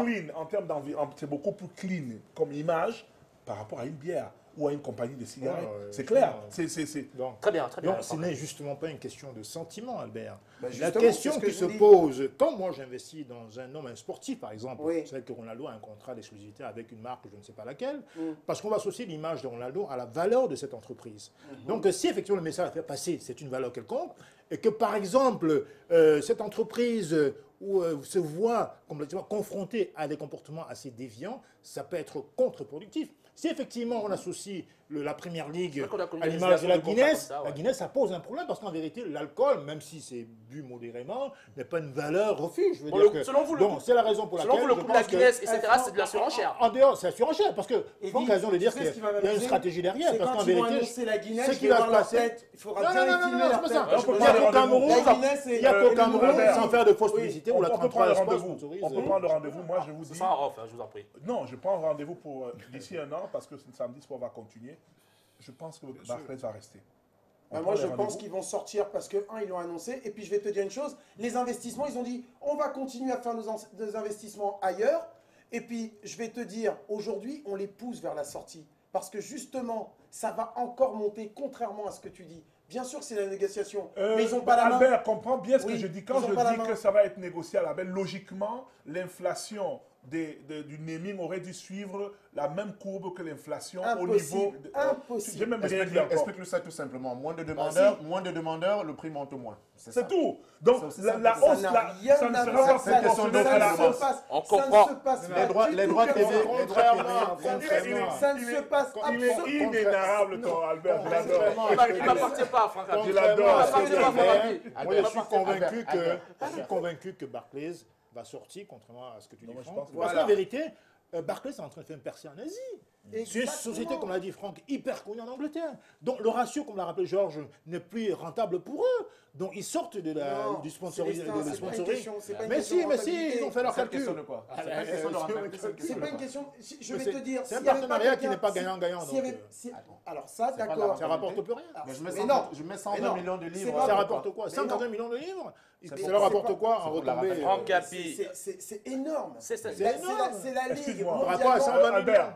C'est beaucoup plus clean comme image par rapport à une bière ou à une compagnie de cigarettes. C'est clair. Très bien. Donc, ce n'est justement pas une question de sentiment, Albert. La justement, question c'est ce que qui je se dis. pose, quand moi j'investis dans un homme, un sportif par exemple, Oui. c'est vrai que Ronaldo a un contrat d'exclusivité avec une marque, je ne sais pas laquelle, parce qu'on va associer l'image de Ronaldo à la valeur de cette entreprise. Donc, si effectivement le message à faire passer, c'est une valeur quelconque, et que par exemple, cette entreprise se voit complètement confrontée à des comportements assez déviants, ça peut être contre-productif. Si effectivement on associe la Première Ligue à l'image de la Guinness, la Guinness, ça pose un problème parce qu'en vérité, l'alcool, même si c'est bu modérément, n'est pas une valeur refuge. Selon vous, c'est la raison pour laquelle. Selon vous, le coût de la Guinness, etc., c'est de la surenchère. En dehors, c'est la surenchère parce que Franck a raison de dire qu'il y a une stratégie derrière. Parce qu'en vérité, ce qui va se passer. Il faudra bien filmer leur tête. Il y a qu'au Cameroun, sans faire de fausse publicité, on la peut prendre transparence rendez-vous. On peut prendre rendez-vous. Moi, je vous dis. Ça sera off, je vous en prie. Non, je prends rendez-vous pour d'ici un an parce que samedi soir, on va continuer. Je pense que Barclays va rester. Moi, je pense qu'ils vont sortir parce que, ils l'ont annoncé. Et puis, je vais te dire une chose. Les investissements, ils ont dit, on va continuer à faire nos investissements ailleurs. Et puis, je vais te dire, aujourd'hui, on les pousse vers la sortie. Parce que, justement, ça va encore monter, contrairement à ce que tu dis. Bien sûr que c'est la négociation, mais ils n'ont pas la main. Albert comprend bien ce que je dis. Quand je dis que ça va être négocié à la baisse, logiquement, l'inflation du naming aurait dû suivre la même courbe que l'inflation au Impossible, niveau... impossible. J'ai même rien dit encore. Explique-le ça tout simplement. Moins de demandeurs, le prix monte moins. C'est tout. Donc la hausse, ça ne sera pas proportionnel à la hausse. On comprend. Les droits TV, ça ne se passe absolument. Il est inénarrable, ton Albert. Je l'adore. Il ne m'appartient pas, Franck. Je l'adore. Moi, je suis convaincu que Barclays va sortir, contrairement à ce que tu dis, Franck. Parce qu'en vérité, Barclays est en train de faire une percée en Asie. C'est une société, comme l'a dit Franck, hyper connue en Angleterre. Donc le ratio, comme l'a rappelé Georges, n'est plus rentable pour eux. Donc ils sortent du sponsoring. Mais si, ils ont fait leur calcul. C'est pas une question. Je vais te dire. C'est un partenariat qui n'est pas gagnant-gagnant. Alors ça, d'accord. Ça rapporte plus rien. Je mets 120 millions de livres. Ça rapporte quoi? 180 millions de livres? Ça leur rapporte quoi en retombée? Franck Capi. C'est énorme. C'est énorme. C'est la Ligue. Par rapport à 120 millions.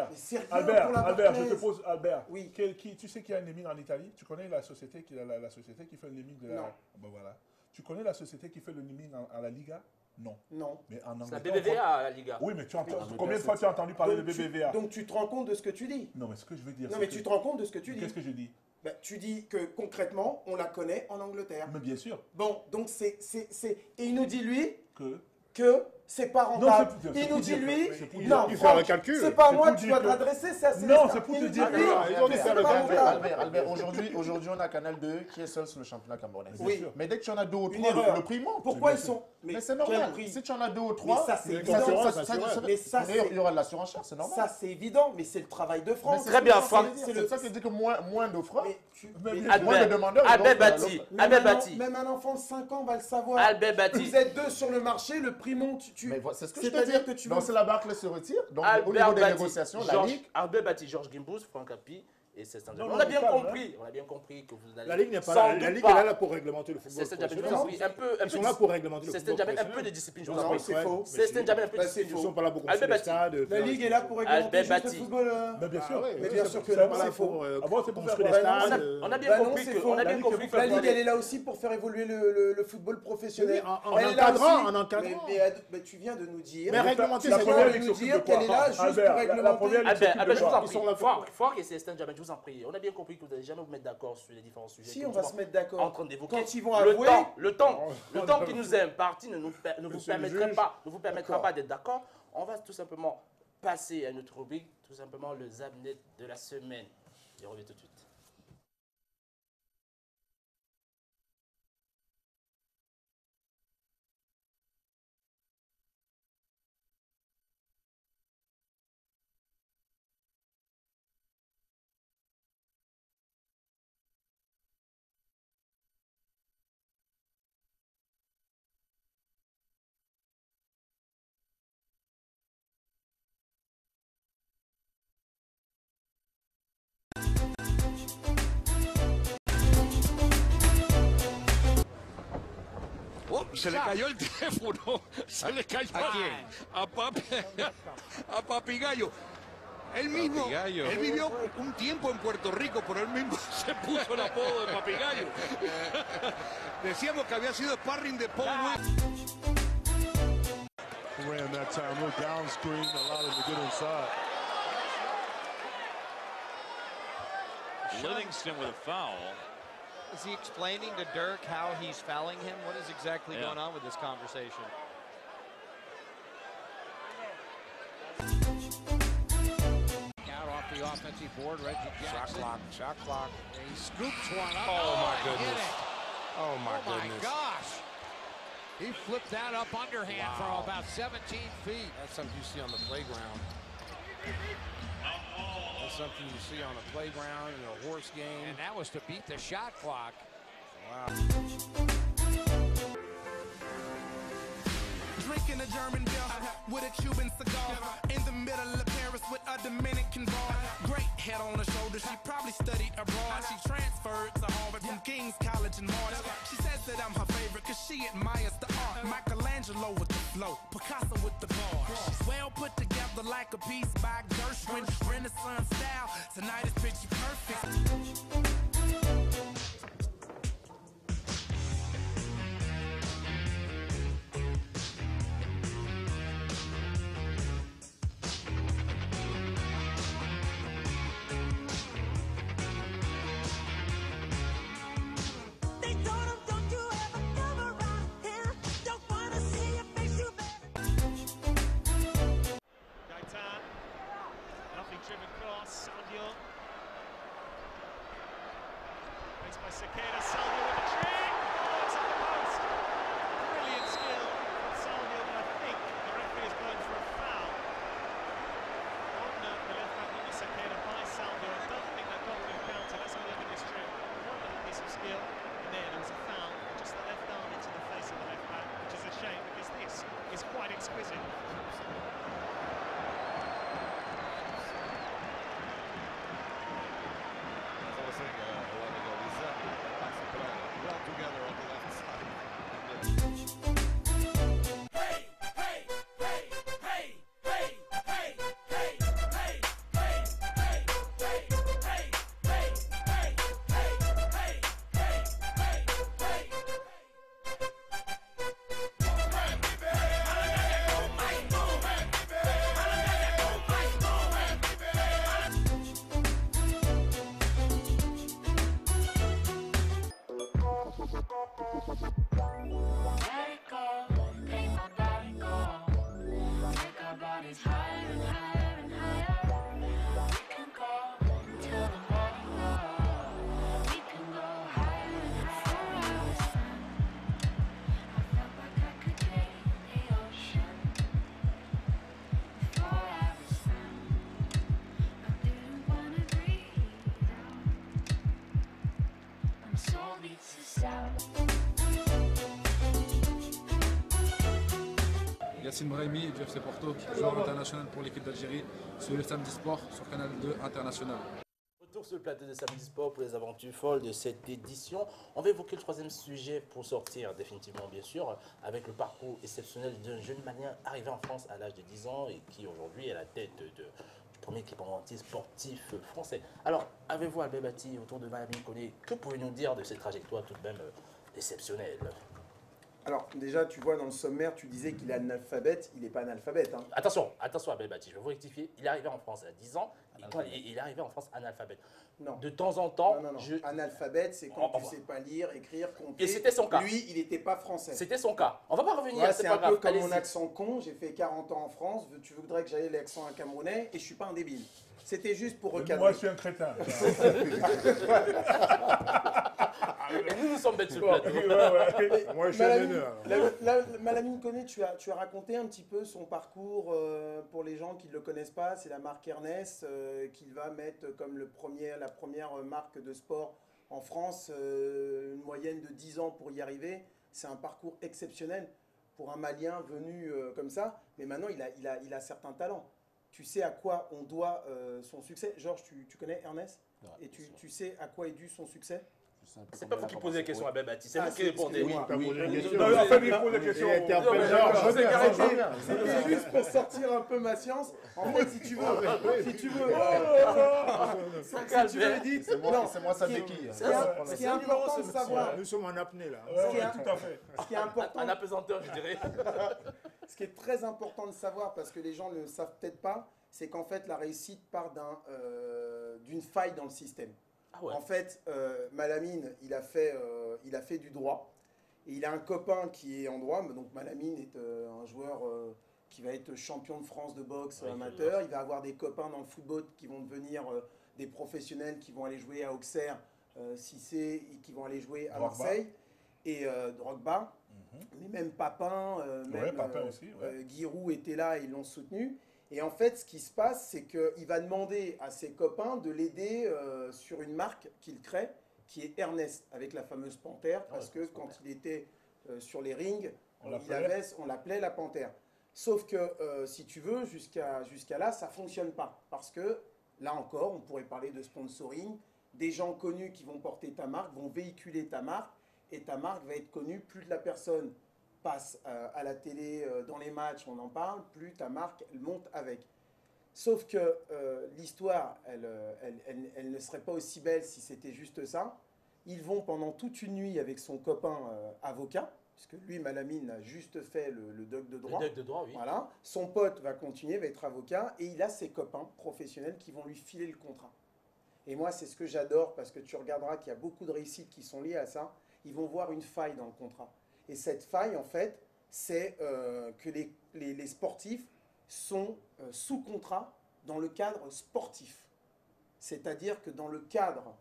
Albert, je te pose, Albert. Oui. Tu sais qu'il y a un naming en Italie? Tu connais la société qui fait le naming de la... Non. Ben voilà. Tu connais la société qui fait le naming à la Liga? Non. Non. Mais en C'est la Angleterre, BBVA à la Liga. Oui, mais combien de fois tu as entendu parler de BBVA? Donc tu te rends compte de ce que tu dis? Non, mais ce que je veux dire... Non, mais tu te rends compte de ce que tu dis? Qu'est-ce que je dis? Tu dis que concrètement, on la connaît en Angleterre. Mais bien sûr. Bon, donc c'est... Et il nous dit, lui, que c'est pas rentable. Il nous dit, lui, non, c'est pas à moi que tu dois t'adresser, c'est à Célestin. Non, c'est pour te dire que... Albert, aujourd'hui, on a Canal 2 qui est seul sur le championnat camerounais. Oui. Mais dès que tu en as 2 ou 3, le prix monte. Pourquoi ils sont... Mais c'est normal. Si tu en as 2 ou 3, ça c'est évident. Il y aura de la surenchère, c'est normal. Ça c'est évident, mais c'est le travail de France. Très bien, Franck. C'est ça qui dit que moins d'offres, moins de demandeurs. Albert Bati. Même un enfant de 5 ans va le savoir. Albert Bati. Vous êtes 2 sur le marché, le prix monte. C'est ce que je te dis. Que tu donc c'est la Barclays se retire. Donc au niveau des négociations, la Ligue... Albert Bati, Georges Gimbous, Franck Capi et c'est on a bien compris que vous allez... La Ligue n'est pas là. La Ligue est là pour réglementer le football. Ils sont là pour réglementer le football. C'est un peu de discipline, je vous en prie. C'est faux. C'est un peu de discipline. Ils ne sont pas là pour construire les stades. La Ligue est là pour réglementer le football. Mais bien sûr. Mais bien sûr que c'est faux. C'est pour construire les stades. On a bien compris que la Ligue, elle est là aussi pour faire évoluer le football professionnel. En encadrant. Mais tu viens de nous dire... Mais réglementer, c'est quoi? Tu viens de nous dire qu'elle est là juste pour réglementer. Albert, je vous en prie. Franck et Célestin Djamel, je vous en prie. On a bien compris que vous n'allez jamais vous mettre d'accord sur les différents sujets. Si, on va se mettre d'accord. En train d'évoquer. Quand ils vont avouer... Le temps qui nous est imparti ne vous permettra pas d'être d'accord. On va tout simplement passer à notre rubrique, tout simplement le Zabnet de la semaine. Je reviens tout de suite. Se le cayó el teléfono, se le cayó a Papigallo. Él mismo, él vivió un tiempo en Puerto Rico, pero él mismo se puso el apodo de Papigallo. Decíamos que había sido sparring de Paul Williams. Ran that time, a little down screen, allowed him to get inside. Livingston with a foul. Is he explaining to Dirk how he's fouling him? What is exactly going on with this conversation? Out off the offensive board, Reggie Jackson. Shot clock. He scoops one up. Oh my goodness. Oh my goodness. My gosh. He flipped that up underhand from about 17 feet. That's something you see on the playground. That's something you see on a playground in a horse game. And that was to beat the shot clock. Wow. Drinking a German beer with a Cuban cigar in the middle of Paris with a Dominican bar. Great head on her shoulder, she probably studied abroad. She transferred to Harvard from King's College in March. She says that I'm her favorite cause she admires the art. Michelangelo with the flow, Picasso with the bars. She's well put together like a piece by Gershwin. Renaissance style, tonight is picture perfect. It's by Sequeira, Salvio with the trick. Oh, it's on the post. Brilliant skill from Salvio, but I think the referee is going for a foul on the left back, Luis Sequeira, by Salvio. I don't think that got through counter. Let's have a look at this trick. Wonderful piece of skill. And there was a foul, just the left arm into the face of the left back, which is a shame because this is quite exquisite. Yassine Brahimi du FC Porto, joueur international pour l'équipe d'Algérie, sur le Samedi Sport sur Canal 2 International. Retour sur le plateau de Samedi Sport pour les aventures folles de cette édition. On va évoquer le troisième sujet pour sortir définitivement, bien sûr, avec le parcours exceptionnel d'un jeune Malien arrivé en France à l'âge de 10 ans et qui aujourd'hui est à la tête du premier équipementier sportif français. Alors, avez-vous, Albert Bati, autour de Malamine Koné, que pouvez-vous nous dire de cette trajectoire tout de même exceptionnelle? Alors, déjà, tu vois, dans le sommaire, tu disais qu'il est analphabète. Il n'est pas analphabète. Hein. Attention, Abel Bati, je vais vous rectifier. Il est arrivé en France à 10 ans. Il est arrivé en France analphabète. Non. De temps en temps... Non. Analphabète, c'est quand tu ne sais pas lire, écrire, compter. Et c'était son cas. Lui, il n'était pas français. C'était son cas. On va pas revenir, ouais, c'est pas pas grave. C'est un peu comme mon accent con. J'ai fait 40 ans en France. Tu voudrais que j'aille l'accent camerounais et je ne suis pas un débile. C'était juste pour recadrer. Moi, je suis un crétin. Et nous sommes bêtes sur le plateau. Moi, je suis un honneur. Malamine Koné, tu as raconté un petit peu son parcours pour les gens qui ne le connaissent pas. C'est la marque Ernest qu'il va mettre comme la première marque de sport en France. Une moyenne de 10 ans pour y arriver. C'est un parcours exceptionnel pour un Malien venu comme ça. Mais maintenant, il a certains talents. Tu sais à quoi on doit son succès. Georges, tu connais Ernest? Et tu sais à quoi est dû son succès? C'est pas vous qui posez des questions à Ben Bati, c'est vous qui répondez. Oui, Non, en fait, il pose des questions. C'est juste pour sortir un peu ma science. En fait, si tu veux, dites. C'est moi ça béquille. Ce qui est important de savoir. Nous sommes en apnée là. Tout à fait. Ce qui est important. Un apesanteur, je dirais. Ce qui est très important de savoir, parce que les gens ne le savent peut-être pas, c'est qu'en fait, la réussite part d'une faille dans le système. Ah ouais. En fait, Malamine, il a fait du droit. Et il a un copain qui est en droit. Donc Malamine est un joueur qui va être champion de France de boxe amateur. Il va avoir des copains dans le football qui vont devenir des professionnels qui vont aller jouer à Auxerre, Cissé, et qui vont aller jouer à Marseille. Et Drogba, mais même Papin, Papin aussi, Giroud était là et ils l'ont soutenu. Et en fait, ce qui se passe, c'est qu'il va demander à ses copains de l'aider sur une marque qu'il crée, qui est Ernest, avec la fameuse panthère, parce que quand il était sur les rings, on l'appelait la panthère. Sauf que, si tu veux, jusqu'à là, ça ne fonctionne pas. Parce que, là encore, on pourrait parler de sponsoring. Des gens connus qui vont porter ta marque, vont véhiculer ta marque, et ta marque va être connue. Plus la personne passe à la télé, dans les matchs, on en parle, plus ta marque elle monte avec. Sauf que l'histoire, elle ne serait pas aussi belle si c'était juste ça. Ils vont pendant toute une nuit avec son copain avocat, puisque lui, Malamine, a juste fait le doc de droit. Le doc de droit, oui. Voilà. Son pote va continuer, va être avocat, et il a ses copains professionnels qui vont lui filer le contrat. Et moi, c'est ce que j'adore, parce que tu regarderas qu'il y a beaucoup de réussites qui sont liées à ça. Ils vont voir une faille dans le contrat. Et cette faille, en fait, c'est que les sportifs sont sous contrat dans le cadre sportif. C'est-à-dire que dans le cadre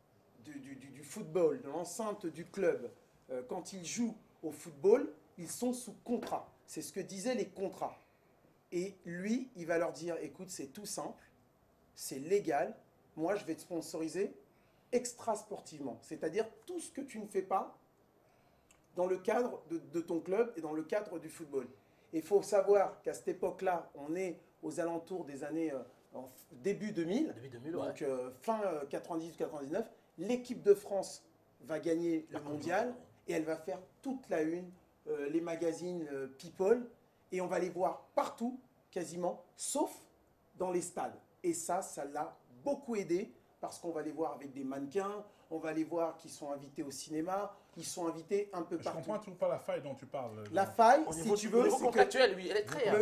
du football, de l'enceinte du club, quand ils jouent au football, ils sont sous contrat. C'est ce que disaient les contrats. Et lui, il va leur dire, écoute, c'est tout simple, c'est légal, moi je vais te sponsoriser extra-sportivement. C'est-à-dire tout ce que tu ne fais pas dans le cadre de ton club et dans le cadre du football. Et il faut savoir qu'à cette époque-là, on est aux alentours des années début 2000, donc fin 98-99, l'équipe de France va gagner le mondial et elle va faire toute la une, les magazines People, et on va les voir partout, quasiment, sauf dans les stades. Et ça l'a beaucoup aidé, parce qu'on va les voir avec des mannequins, on va les voir qui sont invités au cinéma, ils sont invités un peu partout. Je comprends toujours pas la faille dont tu parles. La faille, Au si niveau tu du- veux, au niveau c'est contractuel, oui, elle est très...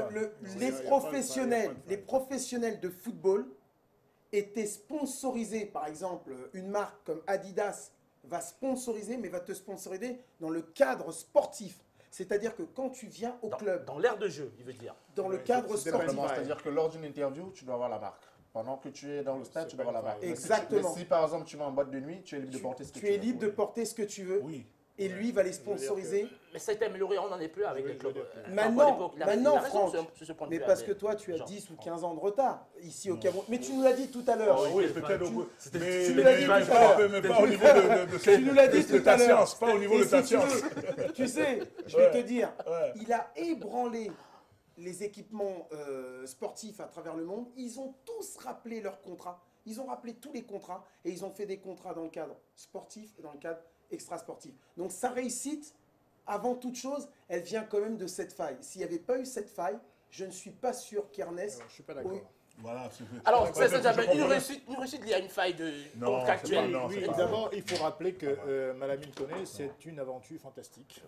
les professionnels de football étaient sponsorisés. Par exemple, une marque comme Adidas va sponsoriser, mais va te sponsoriser dans le cadre sportif. C'est-à-dire que quand tu viens au club... Dans l'aire de jeu, il veut dire. Dans le cadre sportif. C'est-à-dire que lors d'une interview, tu dois avoir la marque. Pendant que tu es dans le stade, tu dois avoir la marque. Exactement. Mais si par exemple tu vas en boîte de nuit, tu es libre de porter ce que tu veux. Tu es libre de porter ce que tu veux. Oui. Et lui, il va les sponsoriser. Mais ça a été amélioré, on n'en est plus avec les clubs. Maintenant, Franck, sur ce point de mais vue, parce Albert. que toi, tu as 10 ou 15 ans de retard ici au Cameroun. Mais tu nous l'as dit tout à l'heure. Oui, peut-être. Tu nous l'as dit tout à l'heure. Mais pas au niveau de Tu nous l'as dit tout à l'heure. science, pas au niveau de ta science. Tu sais, je vais te dire, il a ébranlé les équipements sportifs à travers le monde. Ils ont tous rappelé leurs contrats. Ils ont rappelé tous les contrats et ils ont fait des contrats dans le cadre sportif et dans le cadre extra-sportif. Donc sa réussite, avant toute chose, elle vient quand même de cette faille. S'il n'y avait pas eu cette faille, je ne suis pas sûr qu'Ernest... Je suis pas d'accord. Voilà, Alors, c'est une réussite liée à une faille contractuelle. Oui, d'abord, il faut rappeler que Malamine Koné, c'est une aventure fantastique.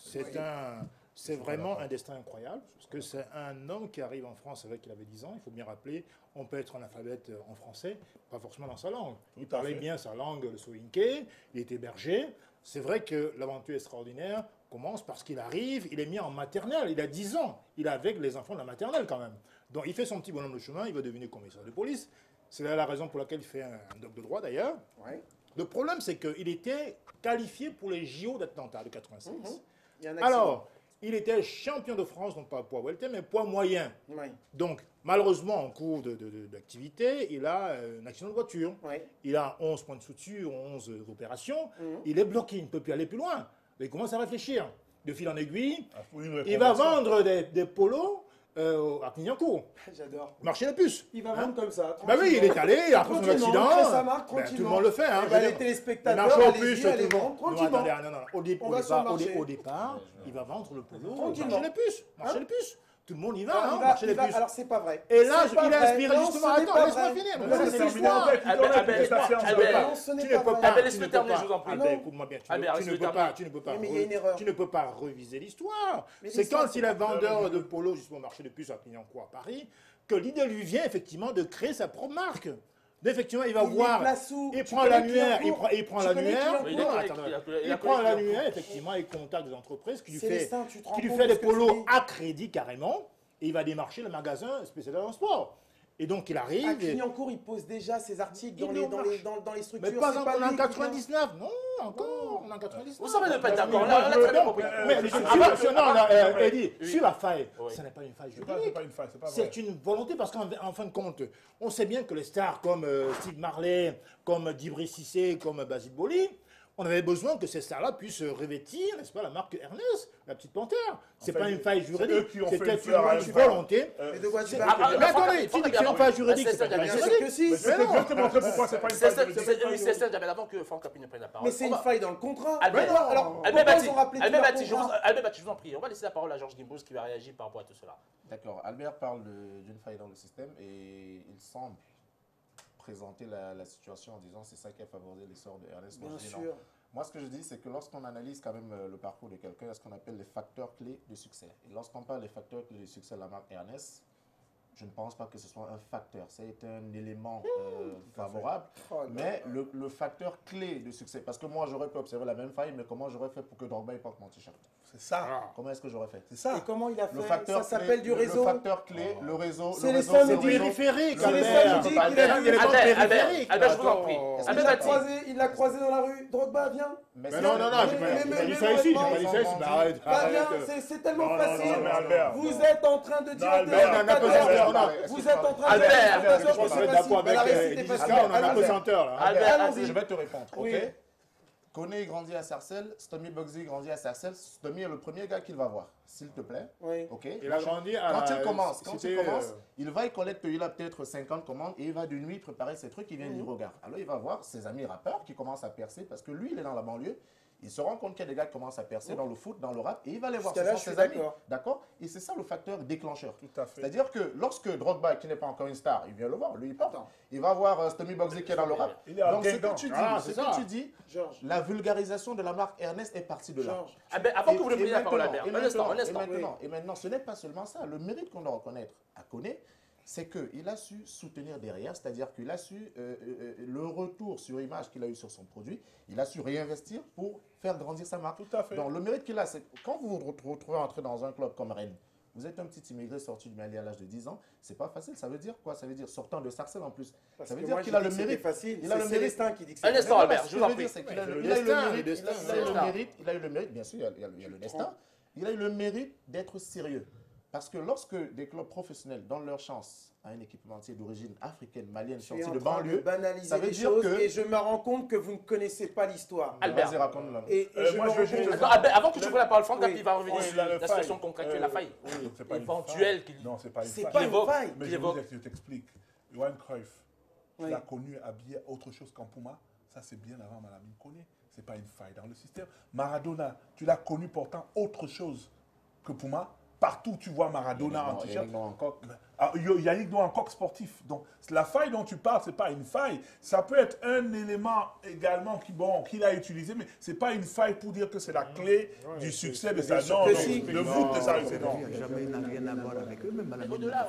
C'est vraiment un destin incroyable, parce que c'est un homme qui arrive en France avec qu'il avait 10 ans, il faut bien rappeler, on peut être analphabète en français, pas forcément dans sa langue. Il parlait bien sa langue, le soninké, il était berger. C'est vrai que l'aventure extraordinaire commence parce qu'il arrive, il est mis en maternelle, il a 10 ans, il est avec les enfants de la maternelle quand même. Donc il fait son petit bonhomme de chemin, il va devenir commissaire de police. C'est la raison pour laquelle il fait un doc de droit d'ailleurs. Ouais. Le problème, c'est qu'il était qualifié pour les JO d'Atlanta de 86. Il y a un accident. Alors, il était champion de France, non pas poids welter, mais poids moyen. Oui. Donc, malheureusement, en cours d'activité, il a un accident de voiture. Oui. Il a 11 points de suture, 11 opérations. Il est bloqué, il ne peut plus aller plus loin. Il commence à réfléchir. De fil en aiguille, il va vendre des polos à Clignancourt. J'adore. Marché la puce. Il va vendre comme ça. Bah oui, il est allé, après son accident. Il crée sa marque Tout le tranquillement. monde le fait. Hein, Et bah, les téléspectateurs, marché aux allez-y, puces, allez tout le vendre monde. tranquillement. Non, attendez, non. Au départ, il va vendre le polo. Tranquillement. Marché les puces. Marché Hein les puces. Tout le monde y Ah, va, hein, marché les puces. Alors, c'est pas vrai. Et là, C'est pas il a vrai. inspiré Non, justement. ce n'est Attends, pas laisse-moi vrai. finir. Non, Ça, c'est c'est l'histoire. Albert, Non, ce n'est tu pas ne peux vrai. pas. Albert, laisse-le tu ne peux terminer, pas. je vous en prie. Albert, écoute-moi bien. Albert, Tu ne laisse-le peux pas. Tu ne peux pas. Oui, mais il y a une erreur. Tu ne peux pas reviser l'histoire. Mais C'est l'histoire, quand il est vendeur de polo justement au marché de puces à Clignancourt à Paris que l'idée lui vient effectivement de créer sa propre marque. Effectivement, il va voir, il prend l'annuaire, il prend l'annuaire, il prend l'annuaire, effectivement, il contacte des entreprises qui lui fait des polos à crédit carrément, et il va démarcher le magasin spécialisé en sport. Et donc, il arrive... À Clignancourt, il pose déjà ses articles dans les structures. Mais pas encore en 99, non, encore en 99. Vous savez ne pas être d'accord, là, on a très bien compris. Mais Eddie, sur la faille, ce n'est pas une faille juridique. C'est une volonté parce qu'en fin de compte, on sait bien que les stars comme Steve Marley, comme Dibri Cissé, comme Basile Boli, on avait besoin que ces stars-là puissent revêtir, n'est-ce pas, la marque Ernest, la petite panthère. C'est pas une faille juridique, c'était une volonté. Mais de quoi tu parles? Mais attendez, tu dis que c'est une faille juridique, c'est pas une faille juridique. si. Je vais te montrer pourquoi c'est pas une faille juridique. Oui, c'est ça, j'avais avant que Franck Capine prenne la parole. Mais c'est une faille dans le contrat. Albert Baptiste, je vous en prie, on va laisser la parole à Georges Guimbouz qui va réagir par rapport à tout cela. D'accord. Albert parle d'une faille dans le système et il semble présenter la situation en disant c'est ça qui a favorisé l'essor de Ernest. Bien sûr. Moi, ce que je dis, c'est que lorsqu'on analyse quand même le parcours de quelqu'un, il y a ce qu'on appelle les facteurs clés de succès. Et lorsqu'on parle des facteurs clés de succès de la marque Ernest, je ne pense pas que ce soit un facteur. C'est un élément favorable, mais le facteur clé du succès, parce que moi, j'aurais pu observer la même faille, mais comment j'aurais fait pour que Drogba il porte mon t-shirt? C'est ça. Comment est-ce que j'aurais fait? C'est ça. Et comment il a fait? Le facteur Ça s'appelle du réseau. Le facteur clé, le réseau. C'est les samedis périphériques. C'est les samedis qu'il a vu. Albert, je vous en prie. Il l'a croisé dans la rue. Drogba, viens. Mais non, j'ai pas dit ça ici. J'ai pas dit ça ici. Arrête. C'est tellement facile. Albert. Vous êtes en train de dire. Vous êtes en train de dire. Je pense qu'on est d'accord avec Giscard, on a un apesanteur là. Albert, je vais te répondre, ok? Koné grandit à Sarcelles, Stomy Bugsy grandit à Sarcelles. Stomy est le premier gars qu'il va voir, s'il te plaît. Oui. Ok. Il a grandi à Quand il commence, il va, il collecte, il a peut-être 50 commandes et il va de nuit préparer ses trucs, il vient du regard. Alors il va voir ses amis rappeurs qui commencent à percer parce que lui, il est dans la banlieue. Il se rend compte qu'il y a des gars qui commencent à percer dans le foot, dans le rap, et il va les voir. Ce sont ses amis. D'accord. Et c'est ça le facteur déclencheur. Tout à fait. C'est-à-dire que lorsque Drogba, qui n'est pas encore une star, il vient le voir, lui il porte. Il va voir Stomy Bugsy qui est dans le rap. Donc ce que tu dis, la vulgarisation de la marque Ernest est partie de là. Avant que vous ne preniez la parole, Albert, et maintenant, ce n'est pas seulement ça. Le mérite qu'on doit reconnaître à Koné, c'est qu'il a su soutenir derrière, c'est-à-dire qu'il a su, le retour sur image qu'il a eu sur son produit, il a su réinvestir pour faire grandir sa marque. Tout à fait. Donc le mérite qu'il a, c'est quand vous vous retrouvez entrer dans un club comme Rennes, vous êtes un petit immigré sorti du Mali à l'âge de 10 ans, c'est pas facile, ça veut dire quoi? Ça veut dire sortant de Sarcelles en plus. Parce ça veut que dire moi, qu'il a le mérite. Facile. Il a le Célestin qui dit que c'est facile. Un instant, Albert, je vous en prie. Il a eu le mérite, bien sûr, il y a le destin. Il a eu le mérite d'être sérieux. Parce que lorsque des clubs professionnels donnent leur chance à un équipementier d'origine africaine, malienne, sorti de banlieue, ça veut dire que... Et je me rends compte que vous ne connaissez pas l'histoire. Albert, avant que tu prennes la parole, Franck Gapi va revenir sur la situation concrète, la faille éventuelle qu'il évoque. Non, c'est pas une faille. Mais je t'explique. Johan Cruyff, tu l'as connu habillé autre chose qu'en Puma. Ça, c'est bien avant Malamine Koné. Ce n'est pas une faille dans le système. Maradona, tu l'as connu portant autre chose que Puma. Partout, tu vois Maradona en t-shirt. Yannick Noah en coq sportif. Donc, la faille dont tu parles, ce n'est pas une faille. Ça peut être un élément également qu'il a utilisé, mais ce n'est pas une faille pour dire que c'est la clé du succès de sa... Non, le foot de sa... Jamais n'a rien à voir avec eux, même à la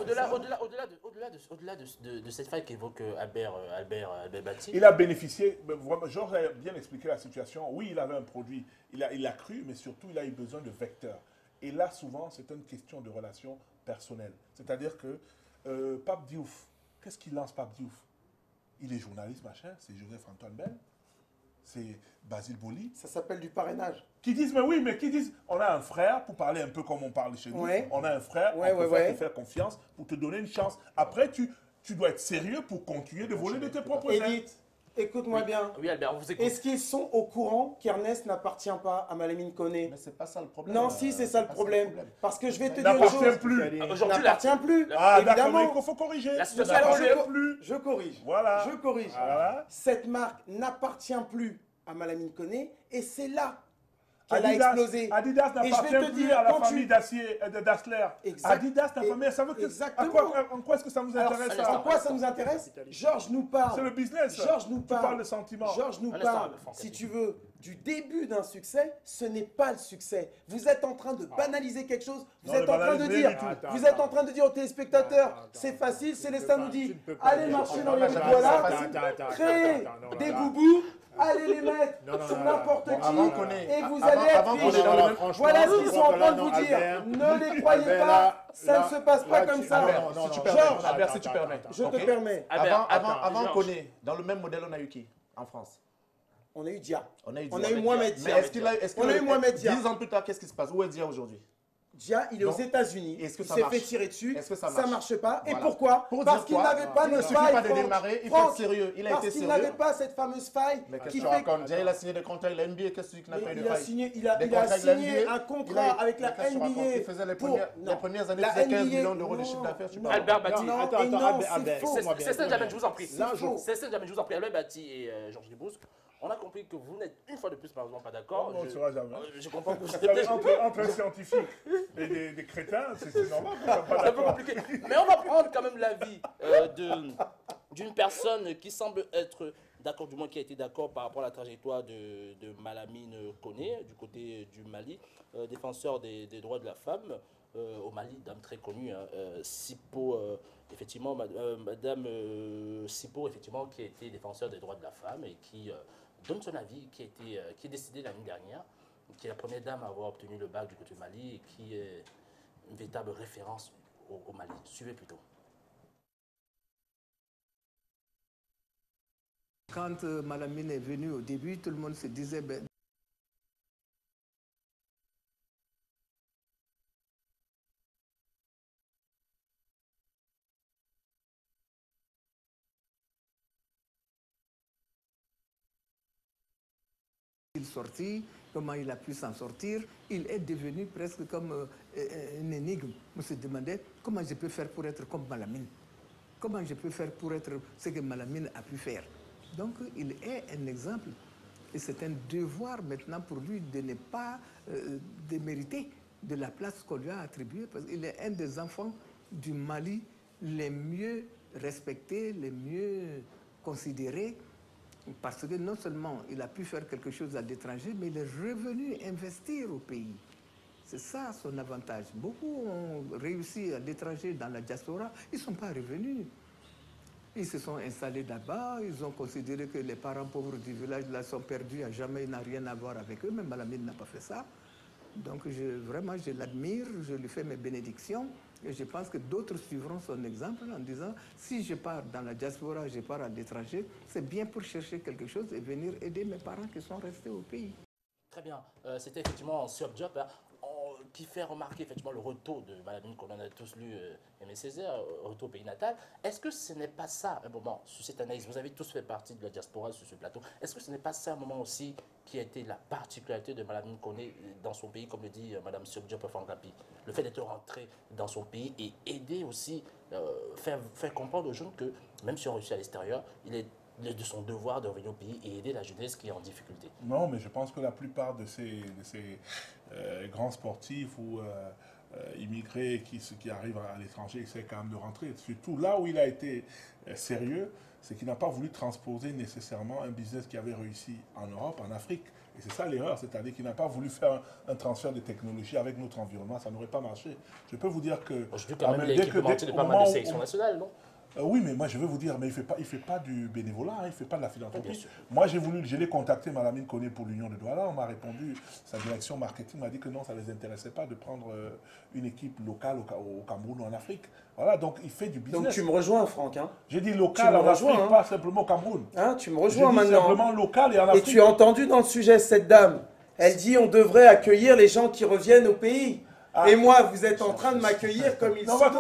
Au-delà de cette faille qu'évoque Albert Bati. Il a bénéficié, j'aurais bien expliqué la situation. Oui, il avait un produit, il a cru, mais surtout, il a eu besoin de vecteurs. Et là, souvent, c'est une question de relation personnelle. C'est-à-dire que Pape Diouf, qu'est-ce qu'il lance, Pape Diouf? Il est journaliste, machin, c'est Joseph-Antoine Bell, c'est Basile Boli. Ça s'appelle du parrainage. Qui disent, mais oui, mais qui disent, on a un frère, pour parler un peu comme on parle chez nous, on a un frère, on peut te faire confiance pour te donner une chance. Après, tu dois être sérieux pour continuer de voler de tes propres ailes. Écoute-moi bien. Oui, Albert, on vous écoute. Est-ce qu'ils sont au courant qu'Ernest n'appartient pas à Malamine Koné? Mais c'est pas ça le problème. Non, si, c'est ça le problème. Parce que je vais te dire une chose. Aujourd'hui, il n'appartient plus. Ah, évidemment. Il faut corriger. Je corrige. Voilà. Je corrige. Voilà. Cette marque n'appartient plus à Malamine Koné et c'est là qu'elle a explosé. Adidas n'appartient plus à la famille d'Assler. Adidas n'appartient. Ça veut que. En quoi est-ce que ça nous intéresse? En quoi ça nous intéresse? Georges nous parle. C'est le business. Georges nous parle. Tu parles de sentiments. Georges nous parle, si tu veux, du début d'un succès. Ce n'est pas le succès. Vous êtes en train de banaliser quelque chose. Vous êtes en train de dire. Vous êtes en train de dire aux téléspectateurs, c'est facile. Célestin nous dit, allez marcher dans les rues de Douala, créer des boubous. Allez les mettre sur n'importe qui et vous allez être riche. Voilà ce qu'ils sont en train de vous dire. Ne les croyez pas, ça ne se passe pas comme ça. Georges, Albert, si tu permets. Je te permets. Avant Koné, dans le même modèle, on a eu qui en France? On a eu Dia. On a eu Mohamed Dia. On a eu Mohamed Dia. 10 ans plus tard, qu'est-ce qui se passe? Où est Dia aujourd'hui? Dia, il est aux États-Unis. Il s'est fait tirer dessus. Ça ne marche pas. Et Voilà. pourquoi? Parce qu'il n'avait pas de faille. Il ne suffit pas de démarrer, il faut être sérieux. Il a été sérieux. Parce qu'il n'avait pas cette fameuse faille. Mais qu'est-ce que tu racontes? Dia, il a signé des contrats avec la NBA. Qu'est-ce que tu n'as pas eu de faille? Il a signé un contrat avec la NBA. Il faisait les premières années, il faisait 15 millions d'euros de chiffre d'affaires. Albert Bati. Attends, c'est ça, jamais, je vous en prie. C'est ça, jamais, je vous en prie. Albert Bati et Georges Debrousque. On a compris que vous n'êtes une fois de plus, malheureusement, pas d'accord. On ne sera jamais. Je comprends que vous entre un scientifique et des crétins, c'est normal. C'est un peu compliqué. Mais on va prendre quand même l'avis d'une personne qui semble être d'accord, du moins qui a été d'accord par rapport à la trajectoire de Malamine Koné, du côté du Mali, défenseur des droits de la femme. au Mali, dame très connue, hein, Sipo, effectivement, Madame Sipo, effectivement, qui a été défenseur des droits de la femme et qui donne son avis, qui est décédée l'année dernière, qui est la première dame à avoir obtenu le bac du côté du Mali et qui est une véritable référence au Mali. Suivez plutôt. Quand Malamine est venue au début, tout le monde se disait... Ben, il sortit, comment il a pu s'en sortir, il est devenu presque comme une énigme. On se demandait comment je peux faire pour être comme Malamine. Comment je peux faire pour être ce que Malamine a pu faire. Donc il est un exemple. Et c'est un devoir maintenant pour lui de ne pas démériter de la place qu'on lui a attribuée. Parce qu'il est un des enfants du Mali les mieux respectés, les mieux considérés. Parce que non seulement il a pu faire quelque chose à l'étranger, mais il est revenu investir au pays. C'est ça son avantage. Beaucoup ont réussi à l'étranger dans la diaspora, ils ne sont pas revenus. Ils se sont installés là-bas, ils ont considéré que les parents pauvres du village là sont perdus à jamais, il n'a rien à voir avec eux, même Malamine n'a pas fait ça. Donc vraiment, je l'admire, je lui fais mes bénédictions. Et je pense que d'autres suivront son exemple en disant, si je pars dans la diaspora, je pars à l'étranger, c'est bien pour chercher quelque chose et venir aider mes parents qui sont restés au pays. Très bien. C'était effectivement sur Job hein, qui fait remarquer effectivement le retour de Malamine qu'on en a tous lu, Aimé Césaire, retour au pays natal. Est-ce que ce n'est pas ça un moment, sur cette analyse, vous avez tous fait partie de la diaspora sur ce plateau, est-ce que ce n'est pas ça un moment aussi qui a été la particularité de Malamine Koné dans son pays, comme le dit Mme Diop Fangapi, le fait d'être rentré dans son pays et aider aussi, faire comprendre aux jeunes que même si on réussit à l'extérieur, il est de son devoir de revenir au pays et aider la jeunesse qui est en difficulté. Non, mais je pense que la plupart de ces grands sportifs ou immigrés qui arrivent à l'étranger essaient quand même de rentrer. Surtout là où il a été sérieux, c'est qu'il n'a pas voulu transposer nécessairement un business qui avait réussi en Europe, en Afrique. Et c'est ça l'erreur, c'est-à-dire qu'il n'a pas voulu faire un transfert de technologie avec notre environnement, ça n'aurait pas marché. Je peux vous dire que... Je dis quand même l'équipementier de pas mal de sélections nationales, non? Oui, mais moi je veux vous dire, mais il fait pas du bénévolat, hein, il ne fait pas de la philanthropie. Moi je l'ai contacté, Malamine Koné pour l'Union de Douala, on m'a répondu, sa direction marketing m'a dit que non, ça ne les intéressait pas de prendre une équipe locale au Cameroun ou en Afrique. Voilà, donc il fait du business. Donc tu me rejoins, Franck. Hein. J'ai dit local en Afrique, hein. Pas simplement au Cameroun. Hein, tu me rejoins maintenant. Simplement local et en Afrique. Et tu as entendu dans le sujet cette dame, elle dit on devrait accueillir les gens qui reviennent au pays. Ah. Et moi, vous êtes en train de m'accueillir comme il se doit.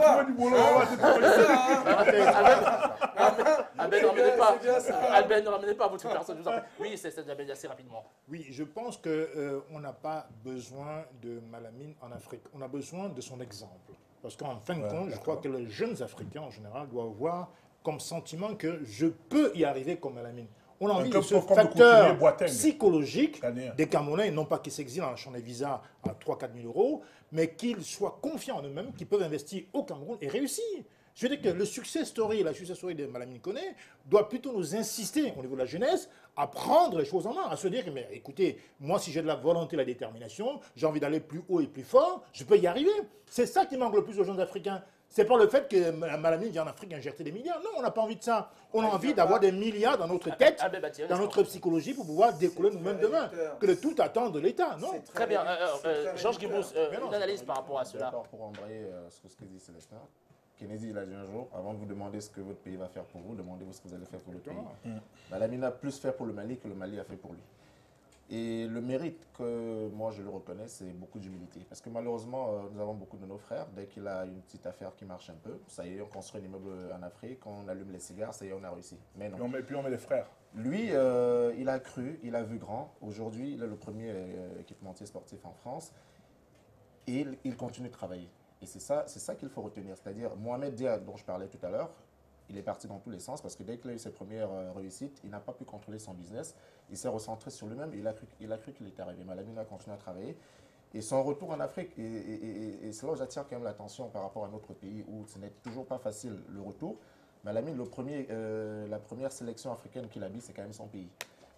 Albert, ne ramenez pas votre personne. Oui, c'est assez rapidement. Oui, je pense qu'on n'a pas besoin de Malamine en Afrique. On a besoin de son exemple. Parce qu'en fin de compte, je crois que les jeunes Africains, en général, doivent avoir comme sentiment que je peux y arriver comme Malamine. On a envie de ce facteur psychologique des Camerounais, non pas qu'ils s'exilent en lâchant des visas à 3-4 000 euros, mais qu'ils soient confiants en eux-mêmes, qu'ils peuvent investir au Cameroun et réussir. Je veux dire que le success story, la success story de Malamine Koné doit plutôt nous insister au niveau de la jeunesse à prendre les choses en main, à se dire que, mais écoutez, moi si j'ai de la volonté, la détermination, j'ai envie d'aller plus haut et plus fort, je peux y arriver. C'est ça qui manque le plus aux jeunes Africains. C'est pas le fait que Malamine vient en Afrique injecter des milliards. Non, on n'a pas envie de ça. On a envie d'avoir des milliards dans notre tête, dans notre psychologie pour pouvoir décoller nous-mêmes demain. Que le tout attend de l'État, non? Très bien. Georges Guibous, une analyse par rapport à cela. Pour embrayer ce que dit Célestin, Kennedy, il a dit un jour, avant de vous demander ce que votre pays va faire pour vous, demandez-vous ce que vous allez faire pour le pays. Malamine a plus fait pour le Mali que le Mali a fait pour lui. Et le mérite que moi je le reconnais, c'est beaucoup d'humilité. Parce que malheureusement, nous avons beaucoup de nos frères. Dès qu'il a une petite affaire qui marche un peu, ça y est, on construit un immeuble en Afrique, on allume les cigares, ça y est, on a réussi. Mais non. Et puis on met les frères. Lui, il a cru, il a vu grand. Aujourd'hui, il est le premier équipementier sportif en France. Et il continue de travailler. Et c'est ça qu'il faut retenir. C'est-à-dire, Mohamed Dia, dont je parlais tout à l'heure, il est parti dans tous les sens parce que dès qu'il a eu ses premières réussites, il n'a pas pu contrôler son business. Il s'est recentré sur lui-même et il a cru qu'il était arrivé. Malamine a continué à travailler. Et son retour en Afrique, et c'est là où j'attire quand même l'attention par rapport à notre pays où ce n'est toujours pas facile le retour. Malamine, la première sélection africaine qu'il habille, c'est quand même son pays.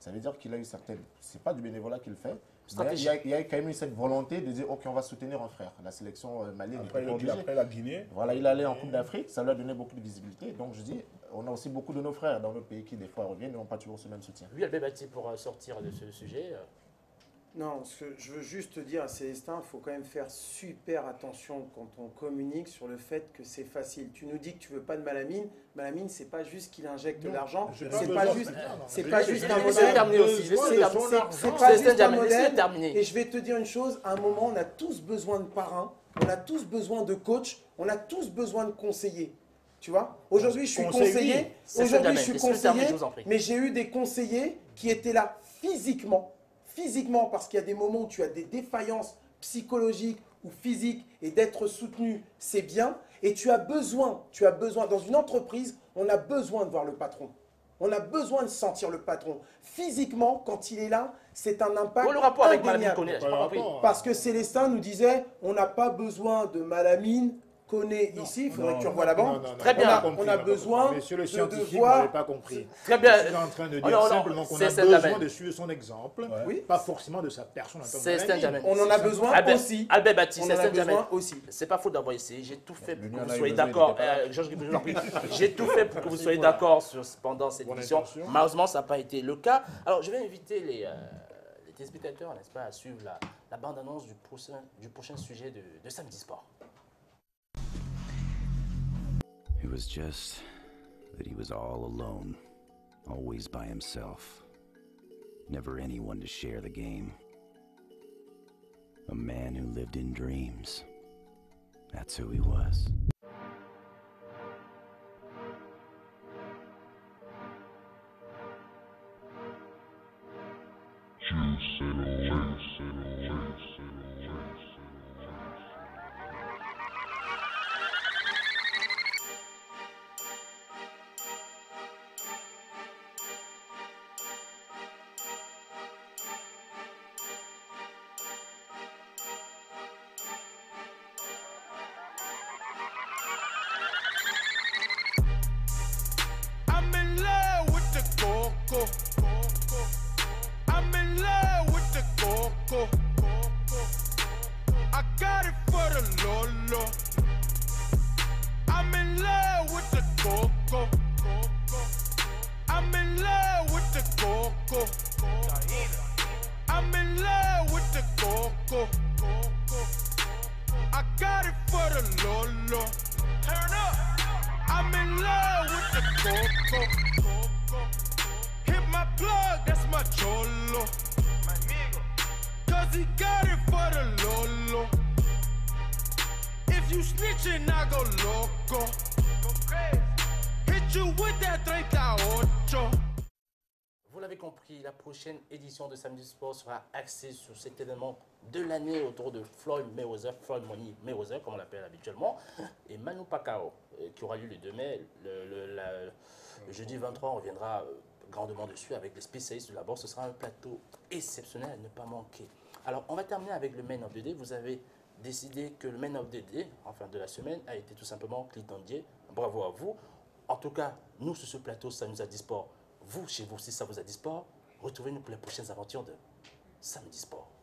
Ça veut dire qu'il a eu certaines... C'est pas du bénévolat qu'il fait, mais Stratégie. il y a quand même eu cette volonté de dire, ok, on va soutenir un frère. La sélection malienne Après, n'était pas obligée. la Guinée. Voilà, il allait en Coupe d'Afrique, ça lui a donné beaucoup de visibilité. Donc je dis, on a aussi beaucoup de nos frères dans nos pays qui des fois reviennent et n'ont pas toujours ce même soutien. Oui, Albé Bati, pour sortir de ce sujet. Non, ce que je veux juste te dire à Célestin, il faut quand même faire super attention quand on communique sur le fait que c'est facile. Tu nous dis que tu veux pas de Malamine. Malamine, c'est pas juste qu'il injecte de l'argent. C'est pas juste un modèle. C'est terminé aussi. C'est pas juste un modèle. Et je vais te dire une chose, à un moment, on a tous besoin de parrains, on a tous besoin de coachs, on a tous besoin de conseillers. Tu vois, aujourd'hui, je suis conseiller, mais j'ai eu des conseillers qui étaient là physiquement, parce qu'il y a des moments où tu as des défaillances psychologiques ou physiques et d'être soutenu, c'est bien. Et tu as besoin, dans une entreprise, on a besoin de voir le patron. On a besoin de sentir le patron. Physiquement, quand il est là, c'est un impact le rapport avec indéniable. Malamine Koné, j'ai pas compris. Parce que Célestin nous disait, on n'a pas besoin de Malamine Koné ici, il faudrait que tu revoies la banque. Très bien. On a besoin Monsieur le de scientifique voir... n'avait pas compris. Très bien. Je suis en train de dire simplement qu'on a besoin de suivre son exemple, pas forcément de sa personne en tant que Malamine. On en a besoin aussi. Albert Bati, on en a besoin aussi. C'est pas faute d'avoir essayé. J'ai tout fait pour que vous soyez d'accord. J'ai tout fait pour que vous soyez d'accord pendant cette émission. Malheureusement, ça n'a pas été le cas. Alors, je vais inviter les téléspectateurs, n'est-ce pas, à suivre la bande-annonce du prochain sujet de Samedi Sport. It was just that he was all alone, always by himself. Never anyone to share the game. A man who lived in dreams. That's who he was. I'm in love with the coco. I'm in love with the coco. I got it for the Lolo. I'm in love with the coco. I'm in love with the coco. I'm in love with the coco. I got it for the Lolo. Turn up. I'm in love with the coco. Hit my plug, that's my cholo. Cause he got it for the Lolo. If you snitching, I go loco. Hit you with that 38. Vous l'avez compris, la prochaine édition de Samedi Sport sera axée sur cet événement de l'année autour de Floyd Money Mayweather, comme on l'appelle habituellement, et Manu Pacquiao, qui aura lieu le 2 mai. Le jeudi 23, on reviendra grandement dessus avec les spécialistes de la bourse. Ce sera un plateau exceptionnel à ne pas manquer. Alors, on va terminer avec le Man of the Day. Vous avez décidé que le Man of the Day, enfin de la semaine, a été tout simplement Clinton Dier. Bravo à vous. En tout cas, nous, sur ce plateau, ça nous a dit sport. Vous, chez vous, si ça vous a dit sport, retrouvez-nous pour les prochaines aventures de Samedi Sport.